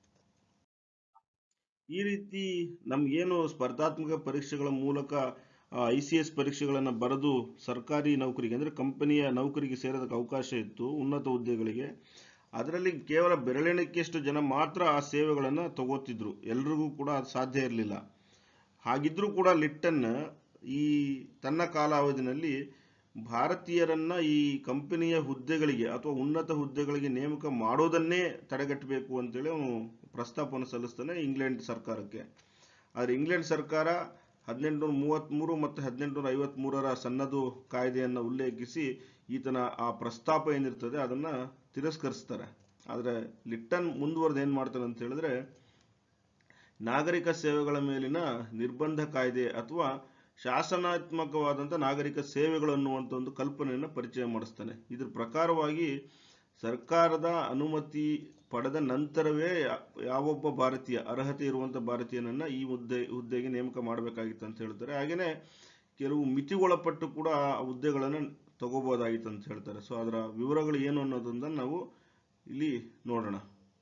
ಈ ರೀತಿ ನಮ್ಗೇನು ಸ್ಪರ್ಧಾತ್ಮಕ ಪರೀಕ್ಷೆಗಳ ಮೂಲಕ ಐ ಸಿ ಎಸ್ ಪರೀಕ್ಷೆಗಳನ್ನು ಬರೆದು ಸರ್ಕಾರಿ ನೌಕರಿಗೆ ಅಂದರೆ ಕಂಪನಿಯ ನೌಕರಿಗೆ ಸೇರೋದಕ್ಕೆ ಅವಕಾಶ ಇತ್ತು, ಉನ್ನತ ಹುದ್ದೆಗಳಿಗೆ. ಅದರಲ್ಲಿ ಕೇವಲ ಬೆರಳೆಣಿಕೆಯಷ್ಟು ಜನ ಮಾತ್ರ ಆ ಸೇವೆಗಳನ್ನು ತಗೋತಿದ್ರು, ಎಲ್ರಿಗೂ ಕೂಡ ಅದು ಸಾಧ್ಯ ಇರಲಿಲ್ಲ. ಹಾಗಿದ್ರೂ ಕೂಡ ಲಿಟ್ಟನ್ ಈ ತನ್ನ ಕಾಲಾವಧಿನಲ್ಲಿ ಭಾರತೀಯರನ್ನ ಈ ಕಂಪನಿಯ ಹುದ್ದೆಗಳಿಗೆ ಅಥವಾ ಉನ್ನತ ಹುದ್ದೆಗಳಿಗೆ ನೇಮಕ ಮಾಡೋದನ್ನೇ ತಡೆಗಟ್ಟಬೇಕು ಅಂತೇಳಿ ಅವನು ಪ್ರಸ್ತಾಪವನ್ನು ಸಲ್ಲಿಸ್ತಾನೆ ಇಂಗ್ಲೆಂಡ್ ಸರ್ಕಾರಕ್ಕೆ. ಆದರೆ ಇಂಗ್ಲೆಂಡ್ ಸರ್ಕಾರ ಹದಿನೆಂಟುನೂರ ಮೂವತ್ತ್ಮೂರು ಮತ್ತು ಹದಿನೆಂಟುನೂರ ಐವತ್ತ್ ಮೂರರ ಸನ್ನದು ಕಾಯ್ದೆಯನ್ನು ಉಲ್ಲೇಖಿಸಿ ಈತನ ಆ ಪ್ರಸ್ತಾಪ ಏನಿರ್ತದೆ ಅದನ್ನು ತಿರಸ್ಕರಿಸ್ತಾರೆ. ಆದರೆ ಲಿಟ್ಟನ್ ಮುಂದುವರೆದು ಏನು ಮಾಡ್ತಾನೆ ಅಂತ ಹೇಳಿದ್ರೆ ನಾಗರಿಕ ಸೇವೆಗಳ ಮೇಲಿನ ನಿರ್ಬಂಧ ಕಾಯ್ದೆ ಅಥವಾ ಶಾಸನಾತ್ಮಕವಾದಂಥ ನಾಗರಿಕ ಸೇವೆಗಳು ಅನ್ನುವಂಥ ಒಂದು ಕಲ್ಪನೆಯನ್ನು ಪರಿಚಯ ಮಾಡಿಸ್ತಾನೆ. ಇದ್ರ ಪ್ರಕಾರವಾಗಿ ಸರ್ಕಾರದ ಅನುಮತಿ ಪಡೆದ ನಂತರವೇ ಯಾವೊಬ್ಬ ಭಾರತೀಯ ಅರ್ಹತೆ ಇರುವಂಥ ಭಾರತೀಯನನ್ನ ಈ ಹುದ್ದೆ ಹುದ್ದೆಗೆ ನೇಮಕ ಮಾಡಬೇಕಾಗಿತ್ತು ಅಂತ ಹೇಳ್ತಾರೆ. ಹಾಗೆಯೇ ಕೆಲವು ಮಿತಿಗೊಳಪಟ್ಟು ಕೂಡ ಆ ಹುದ್ದೆಗಳನ್ನು ತಗೋಬಹುದಾಗಿತ್ತು ಅಂತ ಹೇಳ್ತಾರೆ. ಸೊ ಅದರ ವಿವರಗಳು ಏನು ಅನ್ನೋದನ್ನ ನಾವು ಇಲ್ಲಿ ನೋಡೋಣ.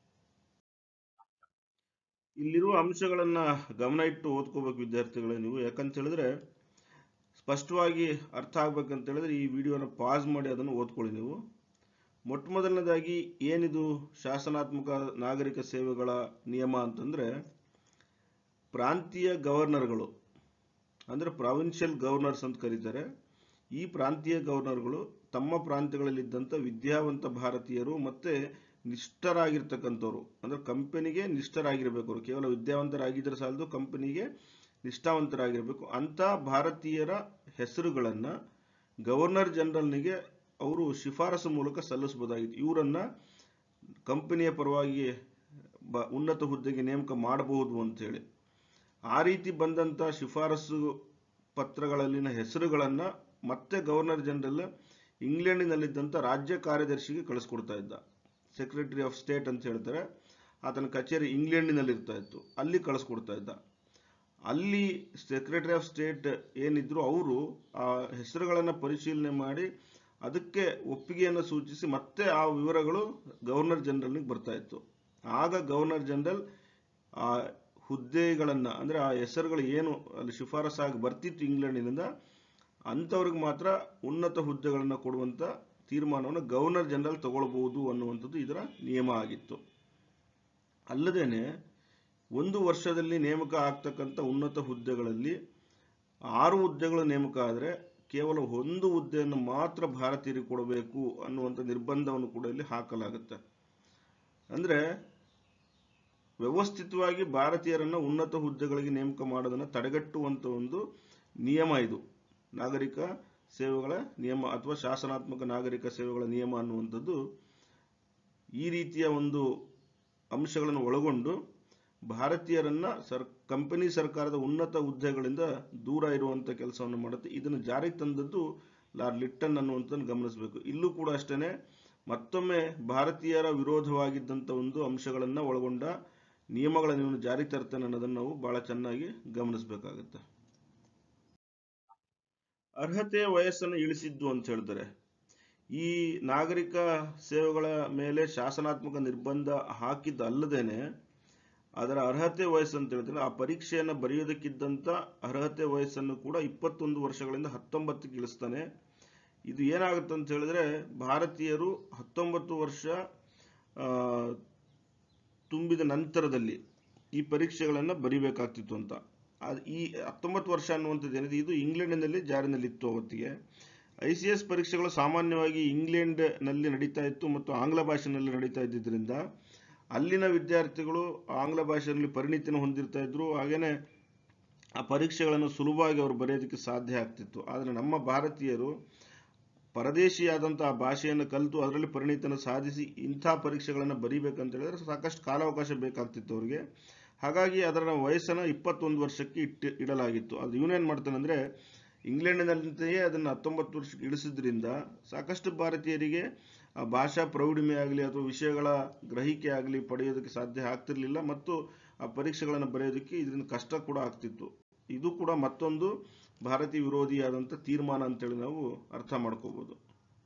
ಇಲ್ಲಿರುವ ಅಂಶಗಳನ್ನ ಗಮನ ಇಟ್ಟು ಓದ್ಕೋಬೇಕು ವಿದ್ಯಾರ್ಥಿಗಳೇ ನೀವು. ಯಾಕಂತ ಹೇಳಿದ್ರೆ ಸ್ಪಷ್ಟವಾಗಿ ಅರ್ಥ ಆಗ್ಬೇಕಂತ ಹೇಳಿದ್ರೆ ಈ ವಿಡಿಯೋನ ಪಾಸ್ ಮಾಡಿ ಅದನ್ನು ಓದ್ಕೊಳ್ಳಿ ನೀವು. ಮೊಟ್ಟ ಮೊದಲನೇದಾಗಿ ಏನಿದು ಶಾಸನಾತ್ಮಕ ನಾಗರಿಕ ಸೇವೆಗಳ ನಿಯಮ ಅಂತಂದ್ರೆ ಪ್ರಾಂತೀಯ ಗವರ್ನರ್ಗಳು ಅಂದ್ರೆ ಪ್ರಾವಿನ್ಷಿಯಲ್ ಗವರ್ನರ್ಸ್ ಅಂತ ಕರೀತಾರೆ. ಈ ಪ್ರಾಂತೀಯ ಗವರ್ನರ್ಗಳು ತಮ್ಮ ಪ್ರಾಂತ್ಯಗಳಲ್ಲಿದ್ದಂಥ ವಿದ್ಯಾವಂತ ಭಾರತೀಯರು ಮತ್ತೆ ನಿಷ್ಠರಾಗಿರ್ತಕ್ಕಂಥವ್ರು ಅಂದ್ರೆ ಕಂಪನಿಗೆ ನಿಷ್ಠರಾಗಿರ್ಬೇಕು. ಅವರು ಕೇವಲ ವಿದ್ಯಾವಂತರಾಗಿದ್ದರೆ ಸಾಲದು, ಕಂಪನಿಗೆ ನಿಷ್ಠಾವಂತರಾಗಿರ್ಬೇಕು. ಅಂತ ಭಾರತೀಯರ ಹೆಸರುಗಳನ್ನ ಗವರ್ನರ್ ಜನರಲ್ನಿಗೆ ಅವರು ಶಿಫಾರಸು ಮೂಲಕ ಸಲ್ಲಿಸಬಹುದಾಗಿತ್ತು. ಇವರನ್ನ ಕಂಪನಿಯ ಪರವಾಗಿ ಬ ಉನ್ನತ ಹುದ್ದೆಗೆ ನೇಮಕ ಮಾಡಬಹುದು ಅಂತೇಳಿ. ಆ ರೀತಿ ಬಂದಂಥ ಶಿಫಾರಸು ಪತ್ರಗಳಲ್ಲಿನ ಹೆಸರುಗಳನ್ನ ಮತ್ತೆ ಗವರ್ನರ್ ಜನರಲ್ ಇಂಗ್ಲೆಂಡಿನಲ್ಲಿದ್ದಂಥ ರಾಜ್ಯ ಕಾರ್ಯದರ್ಶಿಗೆ ಕಳಿಸ್ಕೊಡ್ತಾ ಇದ್ದ. ಸೆಕ್ರೆಟರಿ ಆಫ್ ಸ್ಟೇಟ್ ಅಂತ ಹೇಳ್ತಾರೆ. ಆತನ ಕಚೇರಿ ಇಂಗ್ಲೆಂಡಿನಲ್ಲಿ ಇರ್ತಾ ಇತ್ತು, ಅಲ್ಲಿ ಕಳಿಸ್ಕೊಡ್ತಾ ಇದ್ದ. ಅಲ್ಲಿ ಸೆಕ್ರೆಟರಿ ಆಫ್ ಸ್ಟೇಟ್ ಏನಿದ್ರು ಅವರು ಆ ಹೆಸರುಗಳನ್ನು ಪರಿಶೀಲನೆ ಮಾಡಿ ಅದಕ್ಕೆ ಒಪ್ಪಿಗೆಯನ್ನು ಸೂಚಿಸಿ ಮತ್ತೆ ಆ ವಿವರಗಳು ಗವರ್ನರ್ ಜನರಲ್ನಿಗೆ ಬರ್ತಾ ಇತ್ತು. ಆಗ ಗವರ್ನರ್ ಜನರಲ್ ಆ ಹುದ್ದೆಗಳನ್ನು ಅಂದರೆ ಆ ಹೆಸರುಗಳು ಏನು ಅಲ್ಲಿ ಶಿಫಾರಸಾಗಿ ಬರ್ತಿತ್ತು ಇಂಗ್ಲೆಂಡಿನಿಂದ ಅಂಥವ್ರಿಗೆ ಮಾತ್ರ ಉನ್ನತ ಹುದ್ದೆಗಳನ್ನು ಕೊಡುವಂಥ ತೀರ್ಮಾನವನ್ನು ಗವರ್ನರ್ ಜನರಲ್ ತಗೊಳ್ಬಹುದು ಅನ್ನುವಂಥದ್ದು ಇದರ ನಿಯಮ ಆಗಿತ್ತು. ಅಲ್ಲದೇನೆ ಒಂದು ವರ್ಷದಲ್ಲಿ ನೇಮಕ ಆಗ್ತಕ್ಕಂಥ ಉನ್ನತ ಹುದ್ದೆಗಳಲ್ಲಿ ಆರು ಹುದ್ದೆಗಳು ನೇಮಕ ಆದರೆ ಕೇವಲ ಒಂದು ಹುದ್ದೆಯನ್ನು ಮಾತ್ರ ಭಾರತೀಯರಿಗೆ ಕೊಡಬೇಕು ಅನ್ನುವಂಥ ನಿರ್ಬಂಧವನ್ನು ಕೂಡ ಇಲ್ಲಿ ಹಾಕಲಾಗುತ್ತೆ. ಅಂದರೆ ವ್ಯವಸ್ಥಿತವಾಗಿ ಭಾರತೀಯರನ್ನು ಉನ್ನತ ಹುದ್ದೆಗಳಿಗೆ ನೇಮಕ ಮಾಡೋದನ್ನು ತಡೆಗಟ್ಟುವಂಥ ಒಂದು ನಿಯಮ ಇದು ನಾಗರಿಕ ಸೇವೆಗಳ ನಿಯಮ ಅಥವಾ ಶಾಸನಾತ್ಮಕ ನಾಗರಿಕ ಸೇವೆಗಳ ನಿಯಮ ಅನ್ನುವಂಥದ್ದು ಈ ರೀತಿಯ ಒಂದು ಅಂಶಗಳನ್ನು ಒಳಗೊಂಡು ಭಾರತೀಯರನ್ನ ಸರ್ ಕಂಪನಿ ಸರ್ಕಾರದ ಉನ್ನತ ಹುದ್ದೆಗಳಿಂದ ದೂರ ಇರುವಂಥ ಕೆಲಸವನ್ನು ಮಾಡುತ್ತೆ. ಇದನ್ನು ಜಾರಿಗೆ ತಂದದ್ದು ಲಾರ್ಡ್ ಲಿಟ್ಟನ್ ಅನ್ನುವಂಥದ್ದನ್ನು ಗಮನಿಸಬೇಕು. ಇಲ್ಲೂ ಕೂಡ ಅಷ್ಟೇ ಮತ್ತೊಮ್ಮೆ ಭಾರತೀಯರ ವಿರೋಧವಾಗಿದ್ದಂಥ ಒಂದು ಅಂಶಗಳನ್ನು ಒಳಗೊಂಡ ನಿಯಮಗಳನ್ನು ಇವನು ಜಾರಿ ತರ್ತಾನೆ ಅನ್ನೋದನ್ನು ನಾವು ಬಹಳ ಚೆನ್ನಾಗಿ ಗಮನಿಸಬೇಕಾಗುತ್ತೆ. ಅರ್ಹತೆಯ ವಯಸ್ಸನ್ನು ಇಳಿಸಿದ್ದು ಅಂತ ಹೇಳ್ತಾರೆ. ಈ ನಾಗರಿಕ ಸೇವೆಗಳ ಮೇಲೆ ಶಾಸನಾತ್ಮಕ ನಿರ್ಬಂಧ ಹಾಕಿದ್ದಲ್ಲದೇನೆ ಅದರ ಅರ್ಹತೆ ವಯಸ್ಸು ಅಂತ ಹೇಳ್ತಾರೆ, ಆ ಪರೀಕ್ಷೆಯನ್ನು ಬರೆಯೋದಕ್ಕಿದ್ದಂಥ ಅರ್ಹತೆ ವಯಸ್ಸನ್ನು ಕೂಡ ಇಪ್ಪತ್ತೊಂದು ವರ್ಷಗಳಿಂದ ಹತ್ತೊಂಬತ್ತಕ್ಕೆ ಇಳಿಸ್ತಾನೆ. ಇದು ಏನಾಗುತ್ತೆ ಅಂತ ಹೇಳಿದ್ರೆ ಭಾರತೀಯರು ಹತ್ತೊಂಬತ್ತು ವರ್ಷ ತುಂಬಿದ ನಂತರದಲ್ಲಿ ಈ ಪರೀಕ್ಷೆಗಳನ್ನು ಬರೀಬೇಕಾಗ್ತಿತ್ತು ಅಂತ. ಈ ಹತ್ತೊಂಬತ್ತು ವರ್ಷ ಅನ್ನುವಂಥದ್ದು ಏನಿದೆ ಇದು ಇಂಗ್ಲೆಂಡಿನಲ್ಲಿ ಜಾರಿನಲ್ಲಿತ್ತು. ಅವತ್ತಿಗೆ ಐ ಸಿ ಎಸ್ ಪರೀಕ್ಷೆಗಳು ಸಾಮಾನ್ಯವಾಗಿ ಇಂಗ್ಲೆಂಡ್ನಲ್ಲಿ ನಡೀತಾ ಇತ್ತು ಮತ್ತು ಆಂಗ್ಲ ಭಾಷೆಯಲ್ಲಿ ನಡೀತಾ ಇದ್ದಿದ್ದರಿಂದ ಅಲ್ಲಿನ ವಿದ್ಯಾರ್ಥಿಗಳು ಆಂಗ್ಲ ಭಾಷೆಯಲ್ಲಿ ಪರಿಣಿತಿಯನ್ನು ಹೊಂದಿರ್ತಾ ಇದ್ರು. ಹಾಗೇನೆ ಆ ಪರೀಕ್ಷೆಗಳನ್ನು ಸುಲಭವಾಗಿ ಅವರು ಬರೆಯೋದಕ್ಕೆ ಸಾಧ್ಯ ಆಗ್ತಿತ್ತು. ಆದರೆ ನಮ್ಮ ಭಾರತೀಯರು ಪರದೇಶಿಯಾದಂಥ ಆ ಭಾಷೆಯನ್ನು ಕಲಿತು ಅದರಲ್ಲಿ ಪರಿಣಿತಿಯನ್ನು ಸಾಧಿಸಿ ಇಂಥ ಪರೀಕ್ಷೆಗಳನ್ನು ಬರೀಬೇಕಂತ ಹೇಳಿದ್ರೆ ಸಾಕಷ್ಟು ಕಾಲಾವಕಾಶ ಬೇಕಾಗ್ತಿತ್ತು ಅವರಿಗೆ. ಹಾಗಾಗಿ ಅದರ ವಯಸ್ಸನ್ನು ಇಪ್ಪತ್ತೊಂದು ವರ್ಷಕ್ಕೆ ಇಟ್ಟು ಇಡಲಾಗಿತ್ತು. ಅದು ಇವನೇನು ಮಾಡ್ತಾನೆ ಅಂದರೆ ಇಂಗ್ಲೆಂಡಿನಂತೆಯೇ ಅದನ್ನು ಹತ್ತೊಂಬತ್ತು ವರ್ಷಕ್ಕೆ ಇಳಿಸಿದ್ರಿಂದ ಸಾಕಷ್ಟು ಭಾರತೀಯರಿಗೆ ಆ ಭಾಷಾ ಪ್ರೌಢಿಮೆ ಆಗಲಿ ಅಥವಾ ವಿಷಯಗಳ ಗ್ರಹಿಕೆ ಆಗಲಿ ಪಡೆಯೋದಕ್ಕೆ ಸಾಧ್ಯ ಆಗ್ತಿರ್ಲಿಲ್ಲ ಮತ್ತು ಆ ಪರೀಕ್ಷೆಗಳನ್ನು ಬರೆಯೋದಕ್ಕೆ ಇದರಿಂದ ಕಷ್ಟ ಕೂಡ ಆಗ್ತಿತ್ತು. ಇದು ಕೂಡ ಮತ್ತೊಂದು ಭಾರತೀಯ ವಿರೋಧಿಯಾದಂಥ ತೀರ್ಮಾನ ಅಂತೇಳಿ ನಾವು ಅರ್ಥ ಮಾಡ್ಕೋಬಹುದು.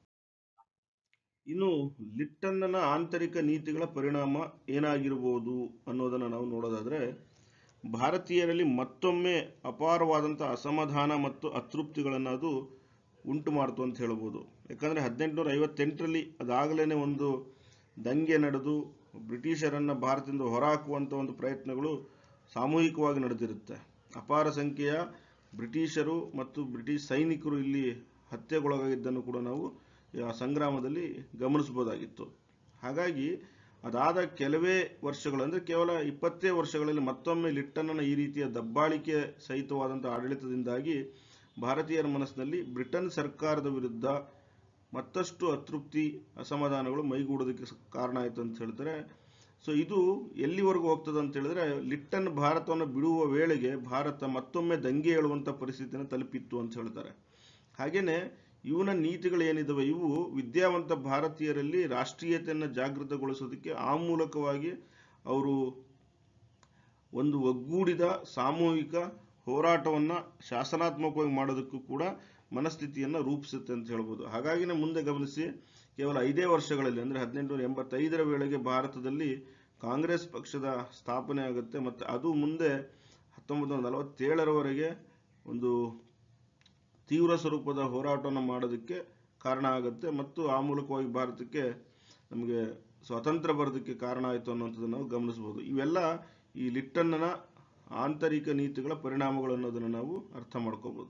ಇನ್ನು ಲಿಟ್ಟನ್ನ ಆಂತರಿಕ ನೀತಿಗಳ ಪರಿಣಾಮ ಏನಾಗಿರ್ಬೋದು ಅನ್ನೋದನ್ನು ನಾವು ನೋಡೋದಾದ್ರೆ ಭಾರತೀಯರಲ್ಲಿ ಮತ್ತೊಮ್ಮೆ ಅಪಾರವಾದಂಥ ಅಸಮಾಧಾನ ಮತ್ತು ಅತೃಪ್ತಿಗಳನ್ನು ಅದು ಉಂಟು ಮಾಡ್ತು ಅಂತ ಹೇಳ್ಬೋದು. ಯಾಕಂದರೆ ಹದಿನೆಂಟುನೂರ ಐವತ್ತೆಂಟರಲ್ಲಿ ಅದಾಗಲೇ ಒಂದು ದಂಗೆ ನಡೆದು ಬ್ರಿಟಿಷರನ್ನು ಭಾರತದಿಂದ ಹೊರಹಾಕುವಂಥ ಒಂದು ಪ್ರಯತ್ನಗಳು ಸಾಮೂಹಿಕವಾಗಿ ನಡೆದಿರುತ್ತೆ. ಅಪಾರ ಸಂಖ್ಯೆಯ ಬ್ರಿಟಿಷರು ಮತ್ತು ಬ್ರಿಟಿಷ್ ಸೈನಿಕರು ಇಲ್ಲಿ ಹತ್ಯೆಗೊಳಗಾಗಿದ್ದನ್ನು ಕೂಡ ನಾವು ಆ ಸಂಗ್ರಾಮದಲ್ಲಿ ಗಮನಿಸಬಹುದಾಗಿತ್ತು. ಹಾಗಾಗಿ ಅದಾದ ಕೆಲವೇ ವರ್ಷಗಳು ಅಂದರೆ ಕೇವಲ ಇಪ್ಪತ್ತೇ ವರ್ಷಗಳಲ್ಲಿ ಮತ್ತೊಮ್ಮೆ ಲಿಟ್ಟನ್ನ ಈ ರೀತಿಯ ದಬ್ಬಾಳಿಕೆ ಸಹಿತವಾದಂಥ ಆಡಳಿತದಿಂದಾಗಿ ಭಾರತೀಯರ ಮನಸ್ಸಿನಲ್ಲಿ ಬ್ರಿಟನ್ ಸರ್ಕಾರದ ವಿರುದ್ಧ ಮತ್ತಷ್ಟು ಅತೃಪ್ತಿ ಅಸಮಾಧಾನಗಳು ಮೈಗೂಡೋದಕ್ಕೆ ಕಾರಣ ಆಯಿತು ಅಂತ ಹೇಳ್ತಾರೆ. ಸೊ ಇದು ಎಲ್ಲಿವರೆಗೂ ಹೋಗ್ತದೆ ಅಂತ ಹೇಳಿದ್ರೆ ಲಿಟ್ಟನ್ ಭಾರತವನ್ನು ಬಿಡುವ ವೇಳೆಗೆ ಭಾರತ ಮತ್ತೊಮ್ಮೆ ದಂಗೆ ಏಳುವಂಥ ಪರಿಸ್ಥಿತಿಯನ್ನು ತಲುಪಿತ್ತು ಅಂತ ಹೇಳ್ತಾರೆ. ಹಾಗೇನೆ ಇವನ ನೀತಿಗಳು ಏನಿದಾವೆ ಇವು ವಿದ್ಯಾವಂತ ಭಾರತೀಯರಲ್ಲಿ ರಾಷ್ಟ್ರೀಯತೆಯನ್ನು ಜಾಗೃತಗೊಳಿಸೋದಕ್ಕೆ ಆ ಮೂಲಕವಾಗಿ ಅವರು ಒಂದು ಒಗ್ಗೂಡಿದ ಸಾಮೂಹಿಕ ಹೋರಾಟವನ್ನು ಶಾಸನಾತ್ಮಕವಾಗಿ ಮಾಡೋದಕ್ಕೂ ಕೂಡ ಮನಸ್ಥಿತಿಯನ್ನು ರೂಪಿಸುತ್ತೆ ಅಂತ ಹೇಳ್ಬೋದು. ಹಾಗಾಗಿನೇ ಮುಂದೆ ಗಮನಿಸಿ ಕೇವಲ ಐದೇ ವರ್ಷಗಳಲ್ಲಿ ಅಂದರೆ ಹದಿನೆಂಟುನೂರ ಎಂಬತ್ತೈದರ ವೇಳೆಗೆ ಭಾರತದಲ್ಲಿ ಕಾಂಗ್ರೆಸ್ ಪಕ್ಷದ ಸ್ಥಾಪನೆ ಆಗುತ್ತೆ ಮತ್ತು ಅದು ಮುಂದೆ ಹತ್ತೊಂಬತ್ತು ನೂರ ನಲವತ್ತೇಳರವರೆಗೆ ಒಂದು ತೀವ್ರ ಸ್ವರೂಪದ ಹೋರಾಟವನ್ನು ಮಾಡೋದಕ್ಕೆ ಕಾರಣ ಆಗುತ್ತೆ ಮತ್ತು ಆ ಮೂಲಕವಾಗಿ ಭಾರತಕ್ಕೆ ನಮಗೆ ಸ್ವಾತಂತ್ರ್ಯ ಬರೋದಕ್ಕೆ ಕಾರಣ ಆಯಿತು ಅನ್ನೋಂಥದ್ದನ್ನು ನಾವು ಗಮನಿಸಬಹುದು. ಇವೆಲ್ಲ ಈ ಲಿಟ್ಟನ್ನ ಆಂತರಿಕ ನೀತಿಗಳ ಪರಿಣಾಮಗಳು ಅನ್ನೋದನ್ನು ನಾವು ಅರ್ಥ ಮಾಡ್ಕೋಬಹುದು.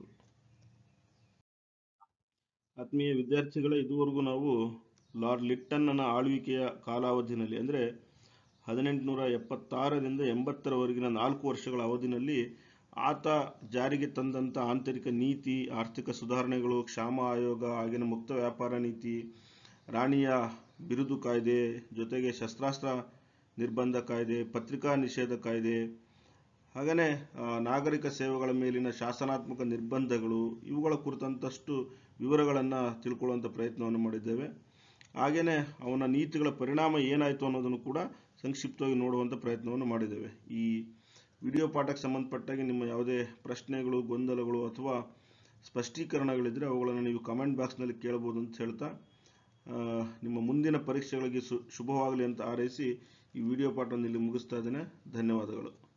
ಆತ್ಮೀಯ ವಿದ್ಯಾರ್ಥಿಗಳೇ, ಇದುವರೆಗೂ ನಾವು ಲಾರ್ಡ್ ಲಿಟ್ಟನ್ನ ಆಳ್ವಿಕೆಯ ಕಾಲಾವಧಿನಲ್ಲಿ ಅಂದರೆ ಹದಿನೆಂಟುನೂರ ಎಪ್ಪತ್ತಾರರಿಂದ ಎಂಬತ್ತರವರೆಗಿನ ನಾಲ್ಕು ವರ್ಷಗಳ ಅವಧಿನಲ್ಲಿ ಆತ ಜಾರಿಗೆ ತಂದಂಥ ಆಂತರಿಕ ನೀತಿ, ಆರ್ಥಿಕ ಸುಧಾರಣೆಗಳು, ಕ್ಷಾಮ ಆಯೋಗ, ಆಗಿನ ಮುಕ್ತ ವ್ಯಾಪಾರ ನೀತಿ, ರಾಣಿಯ ಬಿರುದು ಕಾಯ್ದೆ, ಜೊತೆಗೆ ಶಸ್ತ್ರಾಸ್ತ್ರ ನಿರ್ಬಂಧ ಕಾಯ್ದೆ, ಪತ್ರಿಕಾ ನಿಷೇಧ ಕಾಯ್ದೆ, ಹಾಗೆಯೇ ನಾಗರಿಕ ಸೇವೆಗಳ ಮೇಲಿನ ಶಾಸನಾತ್ಮಕ ನಿರ್ಬಂಧಗಳು, ಇವುಗಳ ಕುರಿತಂತಷ್ಟು ವಿವರಗಳನ್ನು ತಿಳ್ಕೊಳ್ಳುವಂಥ ಪ್ರಯತ್ನವನ್ನು ಮಾಡಿದ್ದೇವೆ. ಹಾಗೆಯೇ ಅವನ ನೀತಿಗಳ ಪರಿಣಾಮ ಏನಾಯಿತು ಅನ್ನೋದನ್ನು ಕೂಡ ಸಂಕ್ಷಿಪ್ತವಾಗಿ ನೋಡುವಂಥ ಪ್ರಯತ್ನವನ್ನು ಮಾಡಿದ್ದೇವೆ. ಈ ವಿಡಿಯೋ ಪಾಠಕ್ಕೆ ಸಂಬಂಧಪಟ್ಟಾಗಿ ನಿಮ್ಮ ಯಾವುದೇ ಪ್ರಶ್ನೆಗಳು, ಗೊಂದಲಗಳು ಅಥವಾ ಸ್ಪಷ್ಟೀಕರಣಗಳಿದ್ದರೆ ಅವುಗಳನ್ನು ನೀವು ಕಮೆಂಟ್ ಬಾಕ್ಸ್ನಲ್ಲಿ ಕೇಳಬಹುದು ಅಂತ ಹೇಳ್ತಾ ನಿಮ್ಮ ಮುಂದಿನ ಪರೀಕ್ಷೆಗಳಿಗೆ ಶುಭವಾಗಲಿ ಅಂತ ಹಾರೈಸಿ ಈ ವಿಡಿಯೋ ಪಾಠವನ್ನು ಇಲ್ಲಿ ಮುಗಿಸ್ತಾ ಇದ್ದೇನೆ. ಧನ್ಯವಾದಗಳು.